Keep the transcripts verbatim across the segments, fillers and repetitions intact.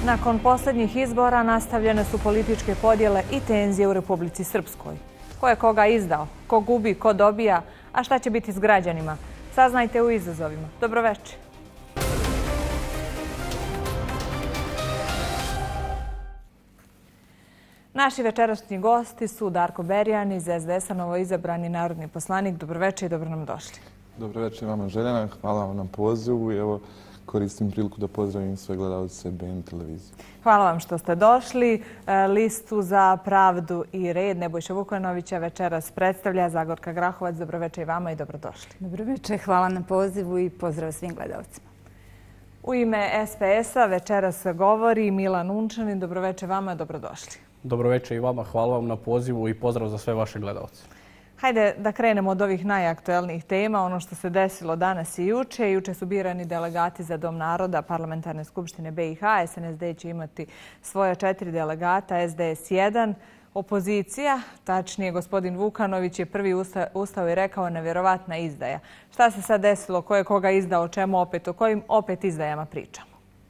Nakon posljednjih izbora nastavljene su političke podjele i tenzije u Republici Srpskoj. Ko je koga izdao, ko gubi, ko dobija, a šta će biti s građanima? Saznajte u izazovima. Dobroveče. Naši večerašnji gosti su Darko Berjan iz es de es a, novoizabrani narodni poslanik. Dobroveče i dobro nam došli. Dobroveče vama, Željana. Hvala vam na pozivu i evo koristim priliku da pozdravim sve gledalce B N televizije. Hvala vam što ste došli. Listu za pravdu i red Nebojša Vukanovića večeras predstavlja Zagorka Grahovac. Dobroveče i vama i dobrodošli. Dobroveče, hvala na pozivu i pozdrav svim gledalcima. U ime es pe es a večeras govori Milan Unčanin. Dobroveče vama, dobrodošli. Dobroveče i vama, hvala vam na pozivu i pozdrav za sve vaše gledalce. Hajde da krenemo od ovih najaktuelnijih tema, ono što se desilo danas i juče. Juče su birani delegati za Dom naroda Parlamentarne skupštine be i ha. es en es de će imati svoja četiri delegata, es de es jedan. Opozicija, tačnije gospodin Vukanović, je prvi ustao i rekao nevjerovatna izdaja. Šta se sad desilo, ko je koga izdao, o čemu opet, o kojim opet izdajama pričamo?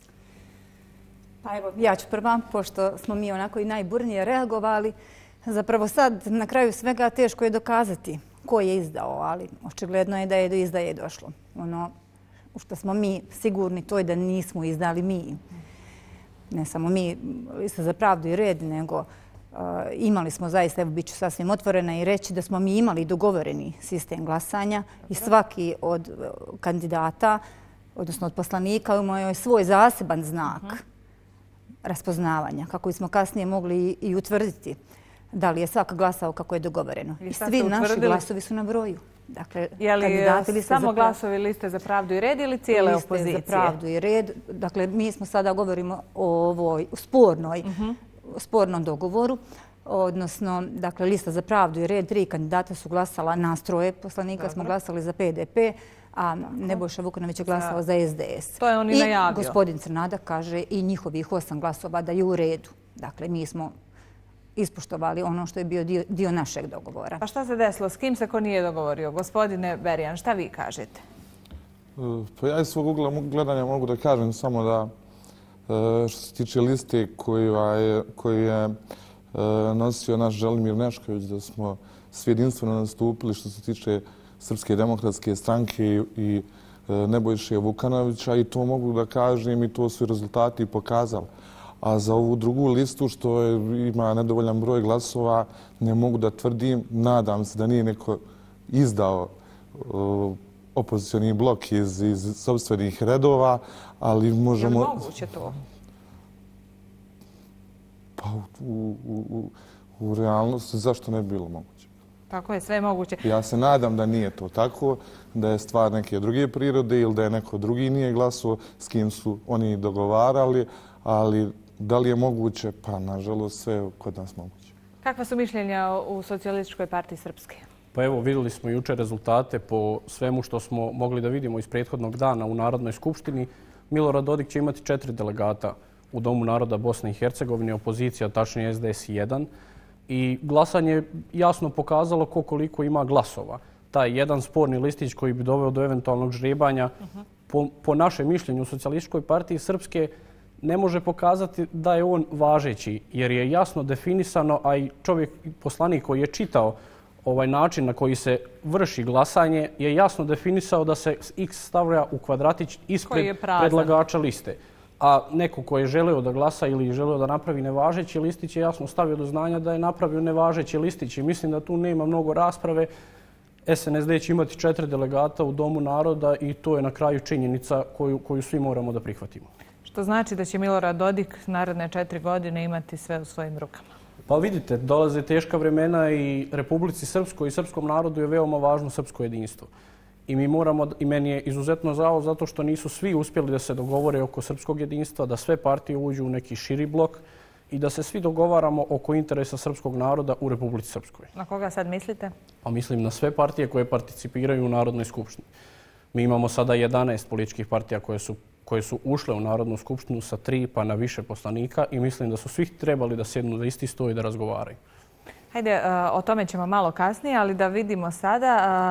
Pa evo, ja ću prva, pošto smo mi onako i najburnije reagovali. Zapravo sad, na kraju svega, teško je dokazati ko je izdao, ali očigledno je da je do izdaje došlo. Ono u što smo mi sigurni, to je da nismo izdali mi. Ne samo mi, Lista za pravdu i red, nego uh, imali smo zaista, evo bit ću sasvim otvorena i reći da smo mi imali dogovoreni sistem glasanja i svaki od uh, kandidata, odnosno od poslanika, imao je svoj zaseban znak uh-huh. raspoznavanja, kako smo kasnije mogli i utvrditi da li je svak glasao kako je dogovoreno. I svi naši glasovi su na broju. Dakle, je li samo glasovi Liste za pravdu i red ili cijele opozicije? Liste za pravdu i red. Dakle, mi smo sada govorimo o ovoj spornoj, uh-huh. spornom dogovoru. Odnosno, dakle, Lista za pravdu i red, tri kandidata su glasala, nas troje poslanika Dobre. smo glasali za pe de pe, a Nebojša Vukanović je glasao za es de es. To je on i najavio. I gospodin Crnadak kaže i njihovih osam glasova da je u redu. Dakle, mi smo ispoštovali ono što je bio dio, dio našeg dogovora. Pa šta se desilo? S kim se ko nije dogovorio? Gospodine Berjan, šta vi kažete? Pa ja iz svog ugla gledanja mogu da kažem samo da što se tiče liste koju je, koju je nosio naš Želimir Nešković, da smo svi jedinstveno nastupili što se tiče Srpske demokratske stranke i Nebojše Vukanovića i to mogu da kažem i to su rezultati pokazali. A za ovu drugu listu, što je, ima nedovoljan broj glasova, ne mogu da tvrdim. Nadam se da nije neko izdao uh, opozicioni blok iz, iz sopstvenih redova, ali možemo... Je li moguće to? Pa u, u, u, u realnosti zašto ne bi bilo moguće? Tako je, sve je moguće. Ja se nadam da nije to tako, da je stvar neke druge prirode ili da je neko drugi nije glasao s kim su oni dogovarali, ali da li je moguće? Pa, nažalost, sve je kod nas moguće. Kakva su mišljenja u Socijalističkoj partiji Srpske? Pa evo, vidjeli smo juče rezultate po svemu što smo mogli da vidimo iz prethodnog dana u Narodnoj skupštini. Milorad Dodik će imati četiri delegata u Domu naroda Bosne i Hercegovine, opozicija, tačnije es de es jedan. I glasanje je jasno pokazalo ko koliko ima glasova. Taj jedan sporni listić koji bi doveo do eventualnog žrebanja, uh-huh. po, po našem mišljenju u Socijalističkoj partiji Srpske, ne može pokazati da je on važeći, jer je jasno definisano, a i čovjek, poslanik koji je čitao ovaj način na koji se vrši glasanje, je jasno definisao da se x stavlja u kvadratić ispred predlagača liste. A neko ko je želeo da glasa ili je želeo da napravi nevažeći listić je jasno stavio do znanja da je napravio nevažeći listić. I mislim da tu nema mnogo rasprave. es en es de će imati četiri delegata u Domu naroda i to je na kraju činjenica koju, koju svi moramo da prihvatimo. Što znači da će Milorad Dodik naredne četiri godine imati sve u svojim rukama? Pa vidite, dolaze teška vremena i Republici Srpskoj i srpskom narodu je veoma važno srpsko jedinstvo. I mi moramo, i meni je izuzetno žao zato što nisu svi uspjeli da se dogovore oko srpskog jedinstva, da sve partije uđu u neki širi blok i da se svi dogovaramo oko interesa srpskog naroda u Republici Srpskoj. Na koga sad mislite? Pa mislim na sve partije koje participiraju u Narodnoj skupštini. Mi imamo sada jedanaest političkih partija koje su koje su ušle u Narodnu skupštinu sa tri pa na više poslanika i mislim da su svi trebali da sjednu za isti sto i da razgovaraju. Hajde, o tome ćemo malo kasnije, ali da vidimo sada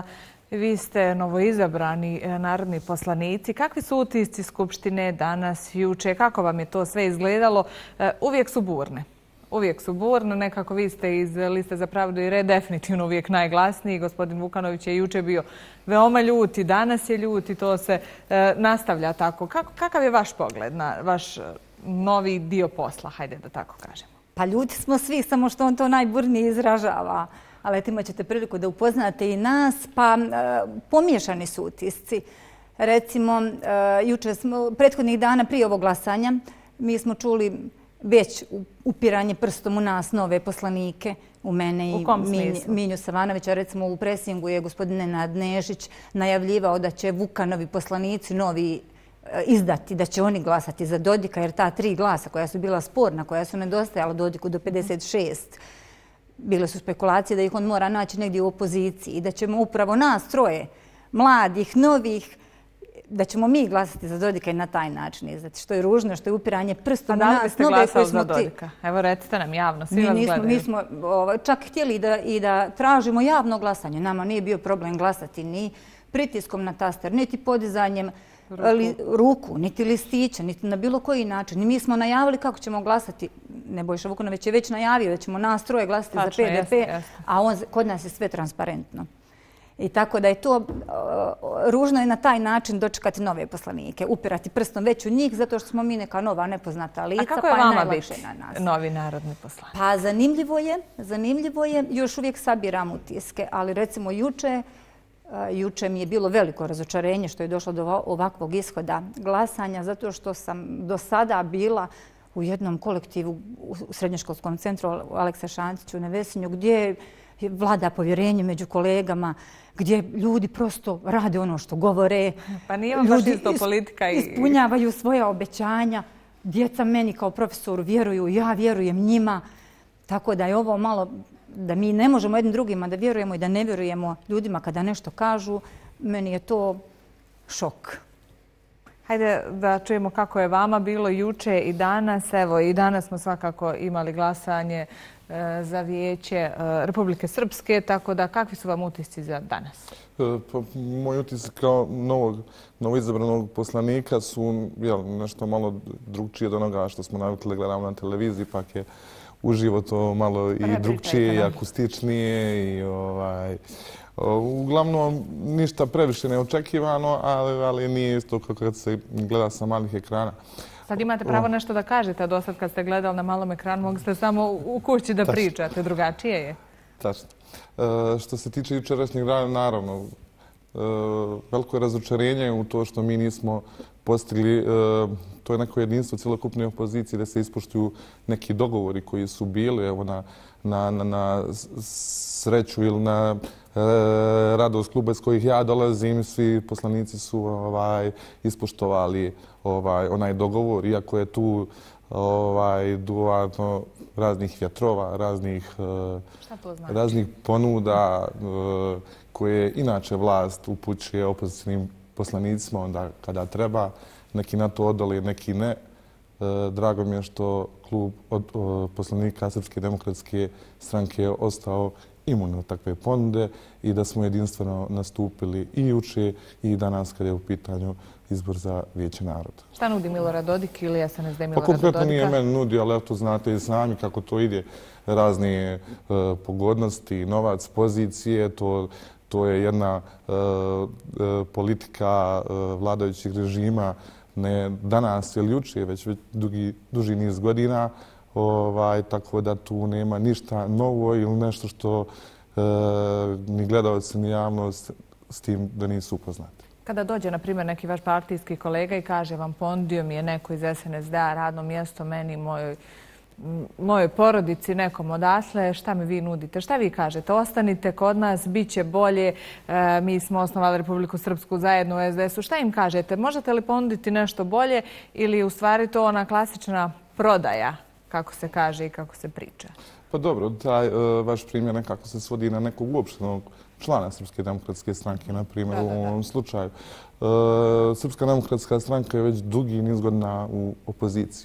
Vi ste novoizabrani narodni poslanici. Kakvi su utisci Skupštine danas, juče? Kako vam je to sve izgledalo? Uvijek su burne. Uvijek su burne. Nekako vi ste iz Liste za pravdu i red definitivno uvijek najglasniji. Gospodin Vukanović je juče bio veoma ljut i danas je ljut i to se nastavlja tako. Kakav je vaš pogled na vaš novi dio posla, hajde da tako kažemo? Pa ljuti smo svi, samo što on to najburnije izražava. Ali eto, imat ćete priliku da upoznate i nas, pa pomiješani su utisci. Recimo, juče smo, prethodnih dana prije ovog glasanja, mi smo čuli već upiranje prstom u nas, nove poslanike, u mene i Minju Savanovića. Recimo, u presingu je gospodin Nenad Nešić najavljivao da će Vukanovi poslanici novi izdati, da će oni glasati za Dodika, jer ta tri glasa koja su bila sporna, koja su nedostajala Dodiku do pedeset šest, bile su spekulacije da ih on mora naći negdje u opoziciji i da ćemo upravo nas troje, mladih, novih, da ćemo mi glasati za Dodika i na taj način izdati. Što je ružno, što je upiranje prstom u nas. A da li biste glasali za Dodika? Evo recite nam javno, svi vas gledaju. Mi smo čak htjeli i da tražimo javno glasanje. Nama nije bio problem glasati ni pritiskom na taster, niti podizanjem ruku, niti listića, niti na bilo koji način. I mi smo najavili kako ćemo glasati. Nebojša Vukanović je već najavio da ćemo nas troje glasati za P D P, a kod nas je sve transparentno. I tako da je to ružno i na taj način dočekati nove poslanike, upirati prstom već u njih, zato što smo mi neka nova nepoznata lica, pa je najlakše na nas. A kako je vama biti novi narodni poslanik? Pa zanimljivo je, zanimljivo je, još uvijek sabiram utiske, ali recimo juče, Juče mi je bilo veliko razočarenje što je došlo do ovakvog ishoda glasanja, zato što sam do sada bila u jednom kolektivu u srednjoškolskom centru Aleksa Šantića u Nevesinju, gdje vlada povjerenje među kolegama, gdje ljudi prosto rade ono što govore. Pa nije vam baš isto politika i... Ispunjavaju svoja obećanja. Djeca meni kao profesoru vjeruju, ja vjerujem njima. Tako da je ovo malo... da mi ne možemo jednim drugima da vjerujemo i da ne vjerujemo ljudima kada nešto kažu, meni je to šok. Hajde da čujemo kako je vama bilo juče i danas. Evo, i danas smo svakako imali glasanje za Vijeće Republike Srpske, tako da kakvi su vam utisci za danas? Pa, moj utisci kao novog, novoizabranog poslanika su jel, nešto malo drugčije od onoga što smo navikli da gledamo na televiziji, pak je uživo to malo i drugčije i akustičnije i ovaj... Uglavnom, ništa previše neočekivano, ali, ali nije isto kako kad se gleda sa malih ekrana. Sad imate pravo nešto da kažete, a do sad kad ste gledali na malom ekranu mogli ste samo u kući da pričate, drugačije je. Tačno. E, što se tiče jučerašnjeg dana, naravno, e, veliko je razočarenje u to što mi nismo postigli, e, to je neko jedinstvo cjelokupne opozicije da se ispoštuju neki dogovori koji su bili, evo na, na, na, na sreću ili na e, radost kluba iz kojih ja dolazim, svi poslanici su ovaj, ispoštovali ovaj, onaj dogovor, iako je tu ovaj, duvarno raznih vjetrova, raznih, znači? raznih ponuda e, koje inače vlast upućuje opozicijnim poslanicima onda kada treba. Neki na to odoli, neki ne. E, drago mi je što klub od, o, poslanika Srpske demokratske stranke je ostao imun na takve ponude i da smo jedinstveno nastupili i juče i danas kada je u pitanju izbor za Vijeće naroda. Šta nudi Milorad Dodik ili S N S D Milorad Dodika? Pa konkretno nije meni nudi, ali eto znate i sami kako to ide. Razne e, pogodnosti, novac, pozicije, to, to je jedna e, e, politika e, vladajućih režima ne danas ili juče, već, već dugi, duži niz godina. Ovaj, tako da tu nema ništa novo ili nešto što e, ni gledalci ni javnost s tim da nisu upoznati. Kada dođe, na primjer, neki vaš partijski kolega i kaže vam ponudio mi je neko iz S N S D-a radno mjesto meni, mojoj, mojoj porodici, nekom odatle, šta mi vi nudite? Šta vi kažete? Ostanite kod nas, bit će bolje, e, mi smo osnovali Republiku Srpsku zajedno u S D S-u. Šta im kažete? Možete li ponuditi nešto bolje ili u stvari to ona klasična prodaja, kako se kaže i kako se priča? Pa dobro, taj uh, vaš primjer nekako se svodi na nekog uopštenog člana Srpske demokratske stranke, na primjer, u ovom slučaju. Uh, Srpska demokratska stranka je već dugi niz godina u opoziciji.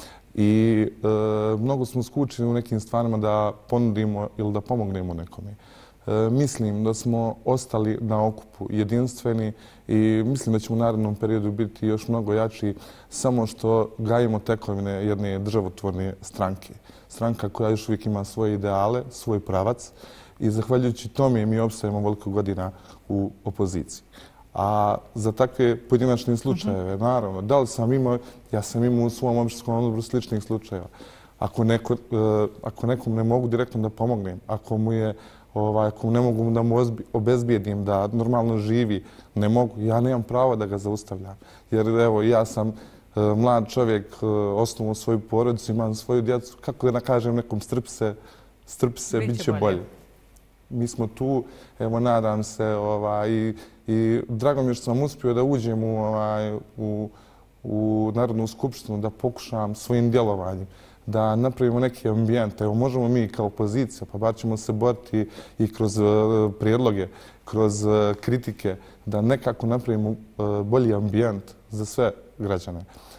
I uh, mnogo smo skučeni u nekim stvarima da ponudimo ili da pomognemo nekome. Mislim da smo ostali na okupu jedinstveni i mislim da ćemo u narednom periodu biti još mnogo jači samo što gajimo tekovine jedne državotvorne stranke. Stranka koja još uvijek ima svoje ideale, svoj pravac i zahvaljujući tome mi opstajemo veliko godina u opoziciji. A za takve pojedinačne slučajeve, naravno, da li sam imao, ja sam imao u svom opštinskom odboru sličnih slučajeva. Ako, neko, ako nekom ne mogu direktno da pomognem, ako mu je Ovaj, ako ne mogu da mu obezbijedim da normalno živi, ne mogu, ja nemam pravo da ga zaustavljam. Jer evo, ja sam e, mlad čovjek, e, osnovao svoju porodicu, imam svoju djecu, kako da kažem nekom strpi se, strpi se, bit će bolje. bolje. Mi smo tu, evo, nadam se, ovaj, i, i drago mi je što sam uspio da uđem u, ovaj, u, u Narodnu skupštinu, da pokušam svojim djelovanjem da napravimo neki ambijent. Evo, možemo mi kao opozicija, pa bar ćemo se boriti i kroz prijedloge, kroz kritike, da nekako napravimo bolji ambijent za sve građane.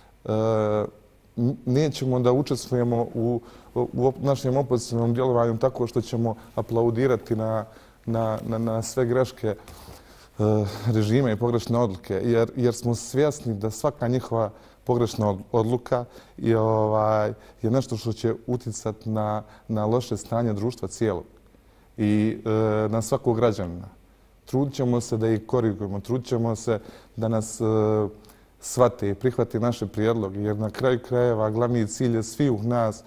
Nećemo da učestvujemo u, u našem opozicijnom djelovanju tako što ćemo aplaudirati na, na, na, na sve greške režime i pogrešne odluke, jer, jer smo svjesni da svaka njihova pogrešna odluka je, ovaj, je nešto što će uticati na, na loše stanje društva cijelog i e, na svakog građanina. Trudit ćemo se da ih korigujemo, trudit ćemo se da nas e, shvate i prihvate naše prijedloge, jer na kraju krajeva glavni cilj je svih u nas e,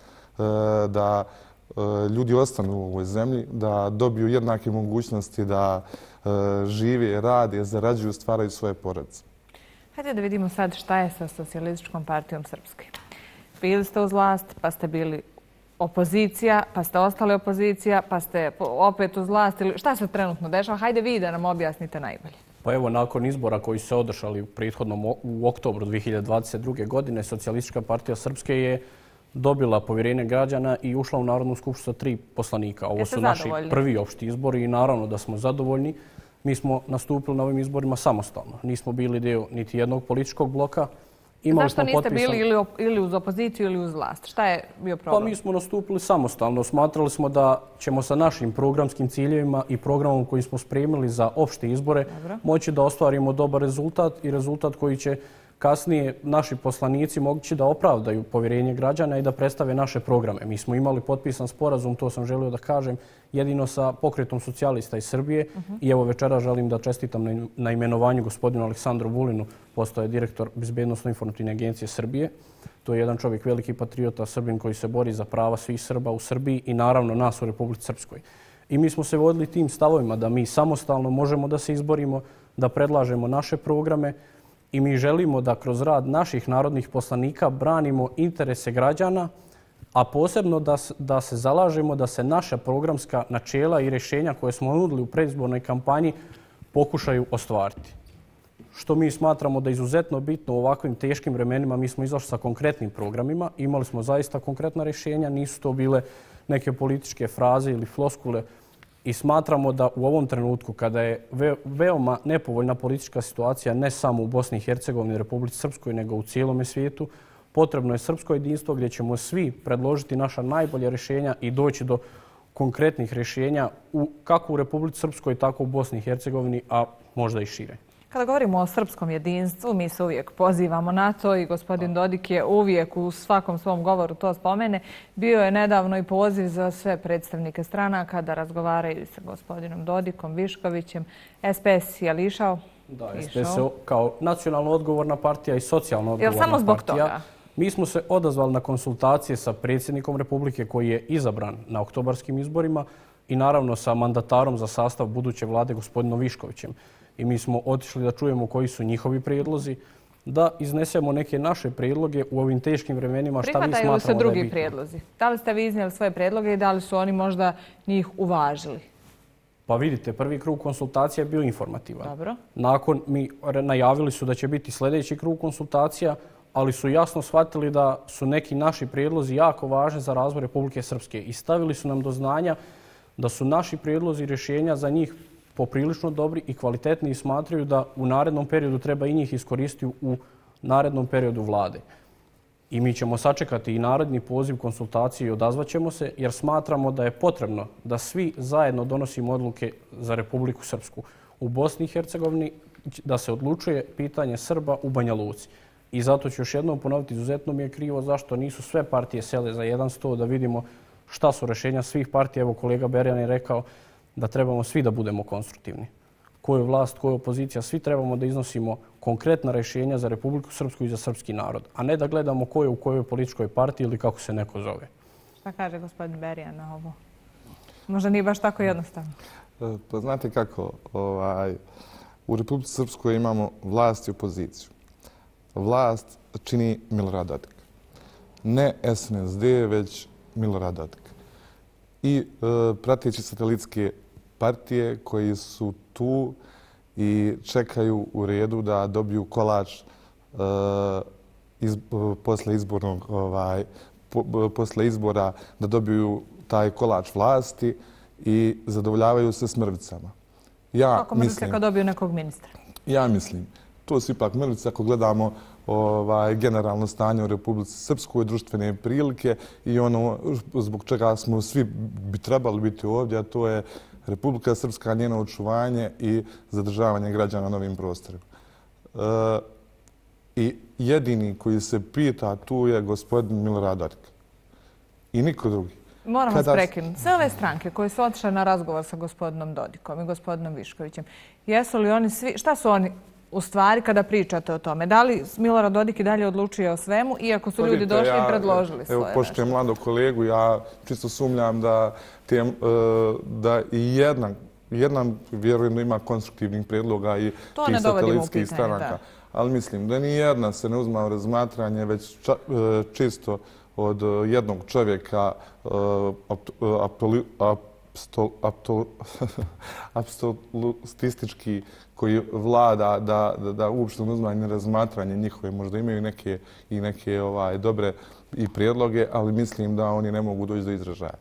da e, ljudi ostanu u ovoj zemlji, da dobiju jednake mogućnosti da e, žive, rade, zarađuju, stvaraju svoje porodice. Hajde da vidimo sad šta je sa Socijalističkom partijom Srpske. Bili ste uz vlast, pa ste bili opozicija, pa ste ostali opozicija, pa ste opet uz vlast. Šta se trenutno dešava? Hajde vi da nam objasnite najbolje. Pa evo, nakon izbora koji su se održali u prethodnom u oktobru dvije hiljade dvadeset druge. godine, Socijalistička partija Srpske je dobila povjerenje građana i ušla u Narodnu skupštinu sa tri poslanika. Ovo su naši prvi opšti izbori i naravno da smo zadovoljni. Mi smo nastupili na ovim izborima samostalno. Nismo bili dio niti jednog političkog bloka. Imali Zašto niste bili ili, ili uz opoziciju ili uz vlast? Šta je bio problem? Pa mi smo nastupili samostalno. Smatrali smo da ćemo sa našim programskim ciljevima i programom koji smo spremili za opšte izbore Dobro. moći da ostvarimo dobar rezultat i rezultat koji će kasnije naši poslanici moći da opravdaju povjerenje građana i da predstave naše programe. Mi smo imali potpisan sporazum, to sam želio da kažem, jedino sa Pokretom socijalista iz Srbije. Uh-huh. I evo večera želim da čestitam na, na imenovanju gospodinu Aleksandru Vulinu, postao je direktor Bezbednosno-informativne agencije Srbije. To je jedan čovjek, veliki patriota, Srbin koji se bori za prava svih Srba u Srbiji i naravno nas u Republici Srpskoj. I mi smo se vodili tim stavovima da mi samostalno možemo da se izborimo, da predlažemo naše programe, i mi želimo da kroz rad naših narodnih poslanika branimo interese građana, a posebno da, da se zalažemo da se naša programska načela i rješenja koje smo nudili u predizbornoj kampanji pokušaju ostvariti. Što mi smatramo da je izuzetno bitno u ovakvim teškim vremenima. Mi smo izašli sa konkretnim programima, imali smo zaista konkretna rješenja, nisu to bile neke političke fraze ili floskule. I smatramo da u ovom trenutku, kada je veoma nepovoljna politička situacija ne samo u Bosni i Hercegovini i Republici Srpskoj, nego u cijelome svijetu, potrebno je srpsko jedinstvo gdje ćemo svi predložiti naša najbolja rješenja i doći do konkretnih rješenja u, kako u Republici Srpskoj, tako u Bosni i Hercegovini, a možda i šire. Kada govorimo o srpskom jedinstvu, mi se uvijek pozivamo na to i gospodin Dodik je uvijek u svakom svom govoru to spomene. Bio je nedavno i poziv za sve predstavnike stranaka da razgovaraju sa gospodinom Dodikom, Viškovićem. S P S je li išao? Da, S P S kao nacionalno odgovorna partija i socijalno odgovorna partija. Jel samo zbog toga? Mi smo se odazvali na konsultacije sa predsjednikom Republike koji je izabran na oktobarskim izborima i naravno sa mandatarom za sastav buduće vlade gospodinom Viškovićem. I mi smo otišli da čujemo koji su njihovi prijedlozi, da iznesemo neke naše prijedloge u ovim teškim vremenima. Šta mi smatramo da je bitno. Prihvataju li se drugi prijedlozi? Da li ste vi iznijeli svoje prijedloge i da li su oni možda njih uvažili? Pa vidite, prvi krug konsultacija je bio informativan. Dobro. Nakon mi najavili su da će biti sljedeći krug konsultacija, ali su jasno shvatili da su neki naši prijedlozi jako važni za razvoj Republike Srpske i stavili su nam do znanja da su naši prijedlozi i rješenja za njih poprilično dobri i kvalitetni i smatraju da u narednom periodu treba i njih iskoristiti u narednom periodu vlade. I mi ćemo sačekati i narodni poziv konsultacije i odazvaćemo se jer smatramo da je potrebno da svi zajedno donosimo odluke za Republiku Srpsku. U Bosni i Hercegovini da se odlučuje pitanje Srba u Banja Luci. I zato ću još jednom ponoviti, izuzetno mi je krivo zašto nisu sve partije sele za jedan sto da vidimo šta su rešenja svih partija. Evo kolega Berjan je rekao da trebamo svi da budemo konstruktivni. Ko je vlast, ko je opozicija, svi trebamo da iznosimo konkretna rešenja za Republiku Srpsku i za srpski narod, a ne da gledamo ko je u kojoj političkoj partiji ili kako se neko zove. Šta kaže gospodin Berjan na ovo? Možda nije baš tako jednostavno. Pa znate kako, ovaj, u Republici Srpskoj imamo vlast i opoziciju. Vlast čini Milorad Dodik. Ne S N S D, već Milorad Dodik. I e, prateći satelitske partije koji su tu i čekaju u redu da dobiju kolač e, iz, posle izbornog ovaj, po, posle izbora da dobiju taj kolač vlasti i zadovoljavaju se s mrvicama. Ja Kako mrvice kad dobiju nekog ministra? Ja mislim. To su ipak mrvice ako gledamo ovaj, generalno stanje u Republici Srpskoj, društvene prilike i ono zbog čega smo svi bi trebali biti ovdje, a to je Republika Srpska, njeno očuvanje i zadržavanje građana na ovim prostorima. E, I jedini koji se pita tu je gospodin Milorad Dodik. I niko drugi. Moram vas prekinuti. Sve ove stranke koje su otišle na razgovor sa gospodinom Dodikom i gospodinom Viškovićem, jesu li oni svi, šta su oni u stvari kada pričate o tome? Da li Milorad Dodik i dalje odlučuje o svemu, iako su ljudi došli i predložili svoje nešto? Evo, pošto je mladog kolegu, ja čisto sumnjam da, te, da i jedna, jedna vjerujem da ima konstruktivnih predloga i tih satelitskih stranaka. Ali mislim da ni jedna se ne uzma u razmatranje, već ča, čisto od jednog čovjeka apstolistički koji vlada da, da, da uopšte ne uzma razmatranje njihove. Možda imaju neke, i neke ovaj, dobre i prijedloge, ali mislim da oni ne mogu doći do izražaja.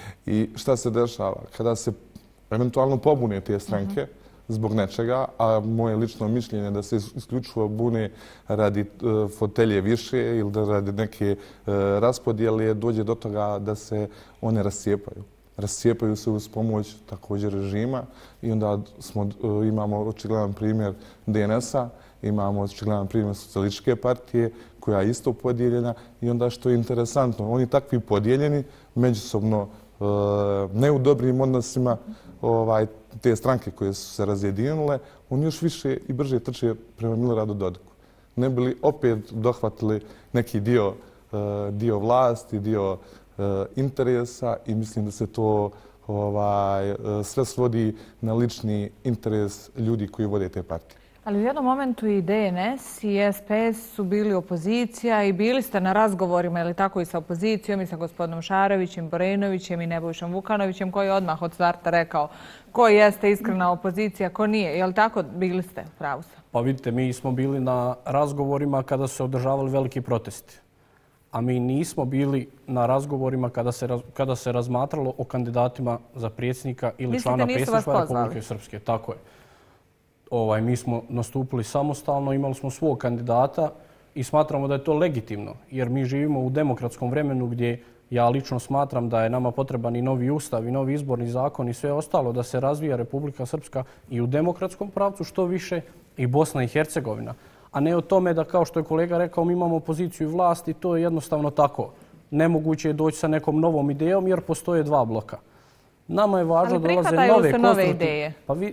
I šta se dešava? Kada se eventualno pobune te stranke, mm-hmm. zbog nečega, a moje lično mišljenje je da se isključivo bune radi uh, fotelje više ili da radi neke uh, raspodjele, dođe do toga da se one rascijepaju. Rascijepaju se uz pomoć također režima i onda smo, uh, imamo očigledan primjer D N S-a, imamo očigledan primjer Socijalističke partije koja je isto podijeljena i onda što je interesantno, oni takvi podijeljeni, međusobno uh, ne u dobrim odnosima, ovaj, te stranke koje su se razjedinile, oni još više i brže trče prema Miloradu Dodiku. Ne bi li opet dohvatili neki dio, dio vlasti, dio interesa i mislim da se to ovaj, sve svodi na lični interes ljudi koji vode te partije. Ali u jednom momentu i D N S i S P S su bili opozicija i bili ste na razgovorima, ili tako, i sa opozicijom i sa gospodinom Šarovićem, Borenovićem i Nebojšom Vukanovićem, koji je odmah od starta rekao ko jeste iskrena opozicija, ko nije. Je li tako bili ste? Pravo sam. Pa vidite, mi smo bili na razgovorima kada su se održavali veliki protesti. A mi nismo bili na razgovorima kada se, kada se razmatralo o kandidatima za predsjednika ili Mislite, člana predsjedništva Republike pozvali? Srpske. Tako je. Ovaj, mi smo nastupili samostalno, imali smo svog kandidata i smatramo da je to legitimno, jer mi živimo u demokratskom vremenu gdje ja lično smatram da je nama potreban i novi ustav i novi izborni zakon i sve ostalo da se razvija Republika Srpska i u demokratskom pravcu što više i Bosna i Hercegovina. A ne o tome da, kao što je kolega rekao, mi imamo opoziciju i vlast i to je jednostavno tako. Nemoguće je doći sa nekom novom idejom jer postoje dva bloka. Nama je važno da dolaze nove, se nove ideje. Pa vi,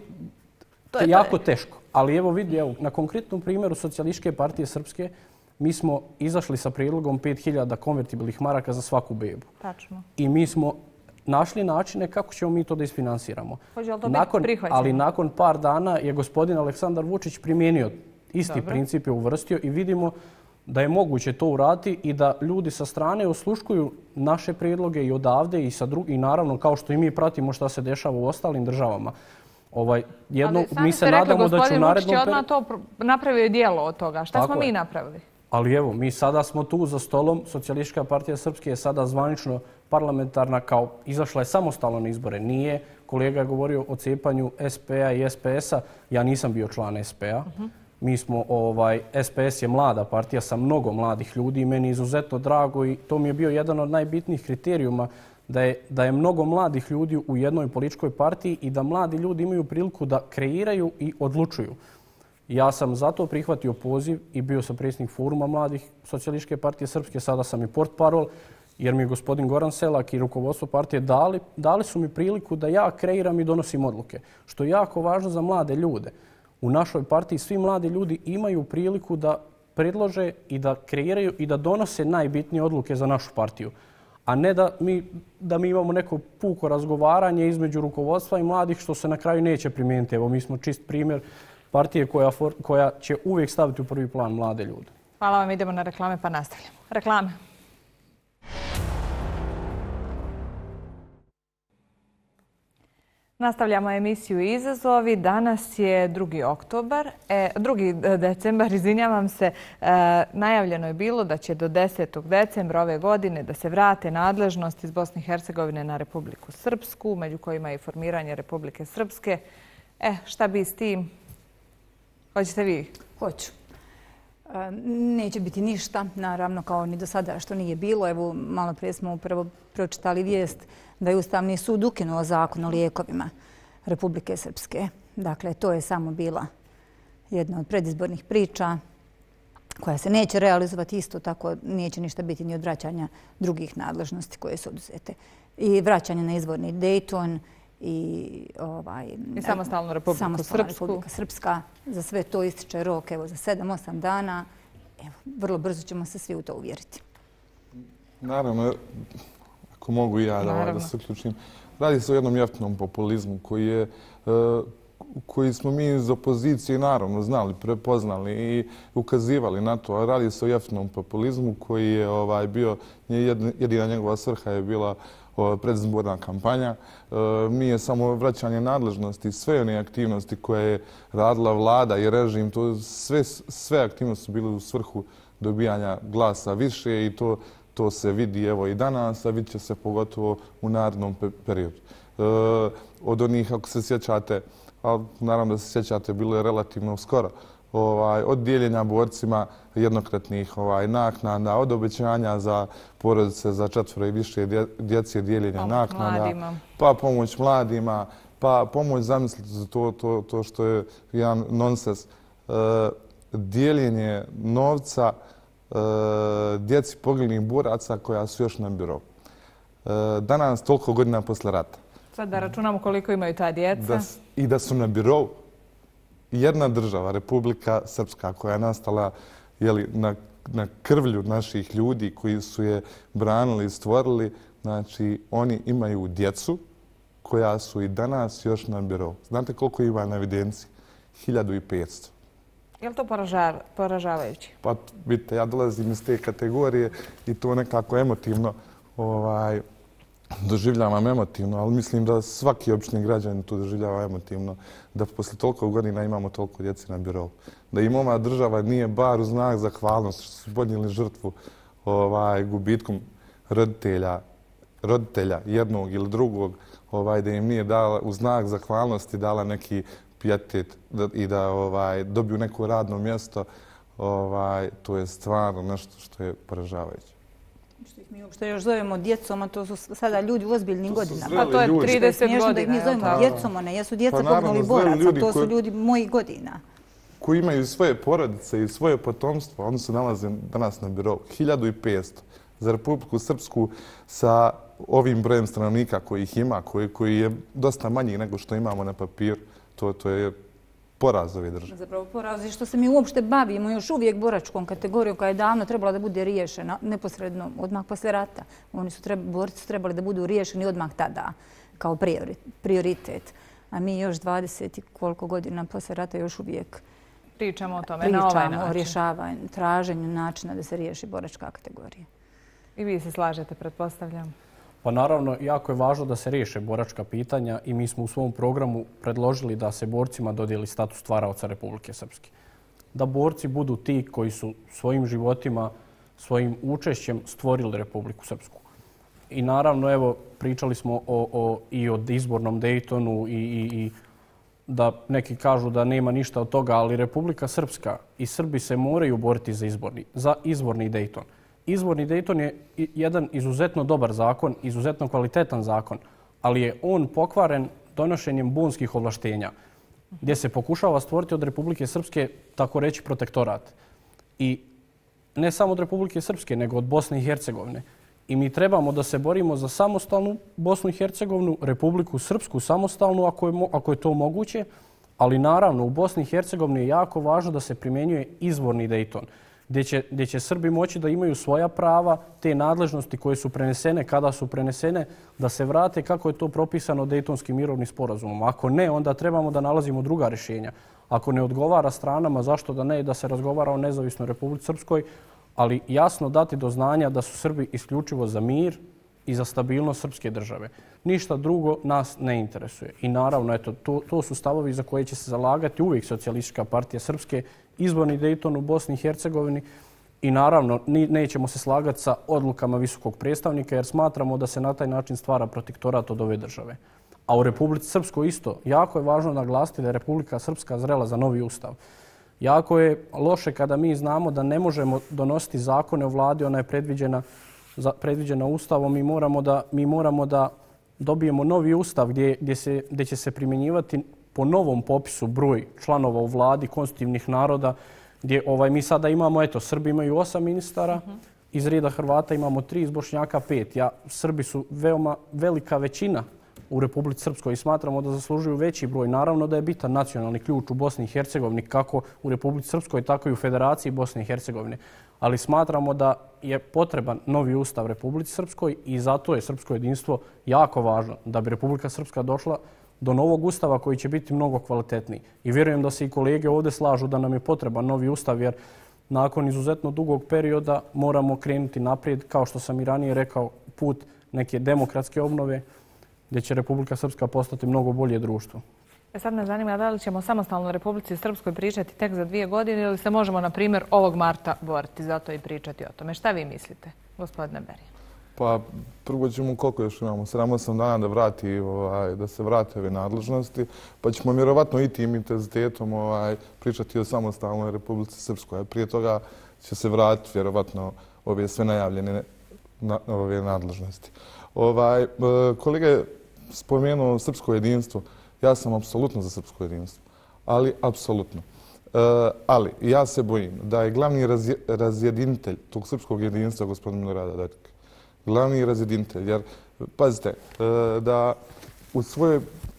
to je jako teško. Ali evo vidi, evo, na konkretnom primjeru Socijalističke partije Srpske mi smo izašli sa prijedlogom pet hiljada konvertibilnih maraka za svaku bebu. Tačno. I mi smo našli načine kako ćemo mi to da isfinansiramo. Hoće li to nakon, biti prihvaćeno? Ali nakon par dana je gospodin Aleksandar Vučić primijenio isti Dobro. princip, je uvrstio i vidimo da je moguće to uraditi i da ljudi sa strane osluškuju naše prijedloge i odavde i, sa dru... i naravno kao što i mi pratimo šta se dešava u ostalim državama. Ovaj, jedno, ali sami mi se ste rekli, nadamo da ću narednom... Vučić je odmah to napravio dijelo od toga. Šta Tako smo je. mi napravili? Ali evo, mi sada smo tu za stolom. Socijalistička partija Srpske je sada zvanično parlamentarna, kao izašla je samostalno na izbore. Nije, kolega je govorio o cepanju S P A i S P S-a. Ja nisam bio član S P A. Uh-huh. Mi smo, ovaj, S P S je mlada partija sa mnogo mladih ljudi i meni je izuzetno drago i to mi je bio jedan od najbitnijih kriterijuma da je, da je mnogo mladih ljudi u jednoj političkoj partiji i da mladi ljudi imaju priliku da kreiraju i odlučuju. Ja sam zato prihvatio poziv i bio sam predsjednik Foruma mladih Socijalističke partije Srpske, sada sam i portparol, jer mi je gospodin Goran Selak i rukovodstvo partije dali, dali su mi priliku da ja kreiram i donosim odluke, što je jako važno za mlade ljude. U našoj partiji svi mladi ljudi imaju priliku da predlože i da kreiraju i da donose najbitnije odluke za našu partiju, a ne da mi, da mi imamo neko puko razgovaranje između rukovodstva i mladih što se na kraju neće primijeniti. Evo, mi smo čist primjer partije koja, for, koja će uvijek staviti u prvi plan mlade ljude. Hvala vam, idemo na reklame pa nastavljamo. Reklame. Nastavljamo emisiju Izazovi. Danas je drugi oktobar, e, drugi decembar, izvinjavam se. E, najavljeno je bilo da će do desetog decembra ove godine da se vrate nadležnost iz Bosne i Hercegovine na Republiku Srpsku, među kojima je i formiranje Republike Srpske. E, šta bi s tim? Hoćete vi? Hoću. E, neće biti ništa, naravno, kao ni do sada što nije bilo. Evo, malo prije smo upravo pročitali vijest da je Ustavni sud ukinuo zakon o lijekovima Republike Srpske. Dakle, to je samo bila jedna od predizbornih priča koja se neće realizovati isto, tako neće ništa biti ni od vraćanja drugih nadležnosti koje su oduzete. I vraćanje na izvorni Dayton i, ovaj, I samostalnu Republiku samostalna Srpsku. Republika Srpska. Za sve to ističe rok evo, za sedam osam dana. Evo, vrlo brzo ćemo se svi u to uvjeriti. Naravno, ako mogu i ja da, da se uključim. Radi se o jednom jeftinom populizmu koji je koji smo mi iz opozicije naravno znali, prepoznali i ukazivali na to. A radi se o jeftinom populizmu koji je ovaj, bio, jedina njegova svrha je bila predizborna kampanja. Nije samo vraćanje nadležnosti, sve one aktivnosti koje je radila vlada i režim, to sve, sve aktivnosti su bile u svrhu dobijanja glasa više i to To se vidi evo i danas, a vidit će se pogotovo u narednom periodu. E, od onih, ako se sjećate, a naravno da se sjećate, bilo je relativno skoro, ovaj, od dijeljenja borcima jednokratnih ovaj, naknada, od obećanja za porodice za četvoro i više djece dijeljenja pomoć naknada, mladima. Pa pomoć mladima, pa pomoć, zamislite za to, to, to što je jedan nonsens, e, dijeljenje novca djeci poginulih boraca koja su još na birovu. Danas, toliko godina posle rata. Sad da računamo koliko imaju ta djeca. Da, I da su na birovu. Jedna država, Republika Srpska, koja je nastala jeli, na, na krvlju naših ljudi koji su je branili i stvorili, znači oni imaju djecu koja su i danas još na birovu. Znate koliko ima na evidenciji? hiljadu i petsto. Je li to poraža, poražavajuće? Pa vidite, ja dolazim iz te kategorije i to nekako emotivno ovaj, doživljavam emotivno, ali mislim da svaki obični građanin to doživljava emotivno, da posle toliko godina imamo toliko djece na birovu. Da im ova država nije bar u znak zahvalnosti što su podnijeli žrtvu ovaj, gubitkom roditelja, roditelja jednog ili drugog, ovaj, da im nije dala u znak zahvalnosti dala neki pijetet i da ovaj, dobiju neko radno mjesto, ovaj, to je stvarno nešto što je poražavajuće. Što ih mi uopšte još zovemo djecom, a to su sada ljudi u ozbiljnim godinama. Pa to je trideset godina. Da ih mi zovemo djecom, a ne jesu djeca pa poginulih boraca, to su ljudi mojih godina. Koji imaju svoje porodice i svoje potomstvo, oni se nalaze danas na birovu. hiljadu i petsto za Republiku Srpsku sa ovim brojem stanovnika koji ih ima, koji, koji je dosta manji nego što imamo na papiru. To, to je poraz ove države. Zapravo poraz je što se mi uopšte bavimo još uvijek boračkom kategorijom koja je davno trebala da bude riješena neposredno odmah posle rata. Oni su treba, borci su trebali da budu riješeni odmah tada kao prioritet. A mi još dvadeset i koliko godina posle rata još uvijek pričamo o tome na ovaj način. Pričamo o rješavanju, traženju načina da se riješi boračka kategorija. I vi se slažete, pretpostavljam? Pa naravno, jako je važno da se riješe boračka pitanja i mi smo u svom programu predložili da se borcima dodijeli status stvaraoca Republike Srpske. Da borci budu ti koji su svojim životima, svojim učešćem stvorili Republiku Srpsku. I naravno, evo, pričali smo o, o, i o izbornom Daytonu i, i, i da neki kažu da nema ništa od toga, ali Republika Srpska i Srbi se moraju boriti za izborni, za izborni Dejton. Izborni Dejton je jedan izuzetno dobar zakon, izuzetno kvalitetan zakon, ali je on pokvaren donošenjem bunskih ovlaštenja, gdje se pokušava stvoriti od Republike Srpske, tako reći, protektorat. I ne samo od Republike Srpske, nego od Bosne i Hercegovine. I mi trebamo da se borimo za samostalnu Bosnu i Hercegovinu, Republiku Srpsku samostalnu, ako je, ako je to moguće, ali naravno u Bosni i Hercegovini je jako važno da se primjenjuje izvorni Dejton, gdje će, gdje će Srbi moći da imaju svoja prava, te nadležnosti koje su prenesene, kada su prenesene, da se vrate kako je to propisano Dejtonskim mirovnim sporazumom. Ako ne, onda trebamo da nalazimo druga rješenja. Ako ne odgovara stranama, zašto da ne, da se razgovara o nezavisnoj Republici Srpskoj, ali jasno dati do znanja da su Srbi isključivo za mir i za stabilnost srpske države. Ništa drugo nas ne interesuje. I naravno, eto, to, to su stavovi za koje će se zalagati uvijek Socijalistička partija Srpske, izborni Dejton u Bosni i Hercegovini i naravno nećemo se slagati sa odlukama visokog predstavnika jer smatramo da se na taj način stvara protektorat od ove države. A u Republici Srpskoj isto. Jako je važno naglasiti da je Republika Srpska zrela za novi ustav. Jako je loše kada mi znamo da ne možemo donositi zakone o vladi, ona je predviđena, predviđena ustavom. Mi moramo da, mi moramo da dobijemo novi ustav gdje, gdje, se, gdje će se primjenjivati po novom popisu broj članova u vladi konstitutivnih naroda, gdje ovaj, mi sada imamo, eto, Srbi imaju osam ministara, uh-huh. iz reda Hrvata imamo tri, iz Bošnjaka pet. Ja, Srbi su veoma velika većina u Republici Srpskoj i smatramo da zaslužuju veći broj. Naravno da je bitan nacionalni ključ u Bosni i Hercegovini, kako u Republici Srpskoj, tako i u Federaciji Bosne i Hercegovine. Ali smatramo da je potreban novi ustav Republici Srpskoj i zato je srpsko jedinstvo jako važno da bi Republika Srpska došla do novog ustava koji će biti mnogo kvalitetniji. I vjerujem da se i kolege ovdje slažu da nam je potreban novi ustav jer nakon izuzetno dugog perioda moramo krenuti naprijed, kao što sam i ranije rekao, put neke demokratske obnove gdje će Republika Srpska postati mnogo bolje društvo. E sad me zanima da li ćemo samostalno u Republici Srpskoj pričati tek za dvije godine ili se možemo, na primjer, ovog marta boriti za to i pričati o tome. Šta vi mislite, gospodine Berija? Pa prvo ćemo koliko još imamo, sedam osam dana da, vrati, ovaj, da se vrate ove nadležnosti, pa ćemo vjerovatno i tim intenzitetom ovaj, pričati o samostalnoj Republici Srpskoj. Prije toga će se vratiti vjerovatno ove sve najavljene na, ove nadležnosti. Ovaj, kolega je spomenuo srpsko jedinstvo. Ja sam apsolutno za srpsko jedinstvo, ali apsolutno. E, ali ja se bojim da je glavni razje, razjedinitelj tog srpskog jedinstva gospodin Milorad Dodik. Glavni razjedinitelj, jer pazite, e, da u svojoj e,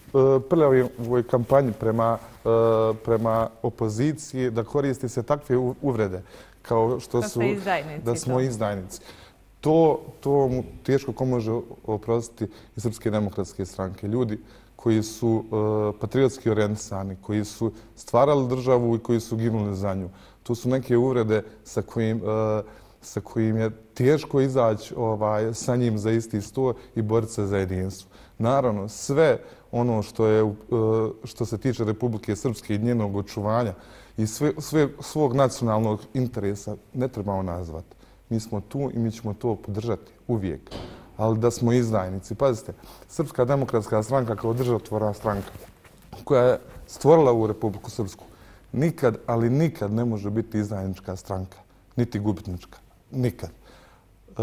prljavoj kampanji prema, e, prema opoziciji da koristi se takve uvrede kao što su da smo izdajnici. To, to mu teško ko može oprostiti i Srpske demokratske stranke. Ljudi koji su uh, patriotski orijentisani, koji su stvarali državu i koji su ginuli za nju. To su neke uvrede sa kojim, uh, sa kojim je teško izaći ovaj, sa njim za isti sto i boriti se za jedinstvo. Naravno, sve ono što, je, uh, što se tiče Republike Srpske i njenog očuvanja i sve, sve, svog nacionalnog interesa ne trebamo nazvati. Mi smo tu i mi ćemo to podržati uvijek. Ali da smo izdajnici. Pazite, Srpska demokratska stranka kao državotvorna stranka koja je stvorila u Republiku Srpsku nikad, ali nikad ne može biti izdajnička stranka. Niti gubitnička. Nikad. E,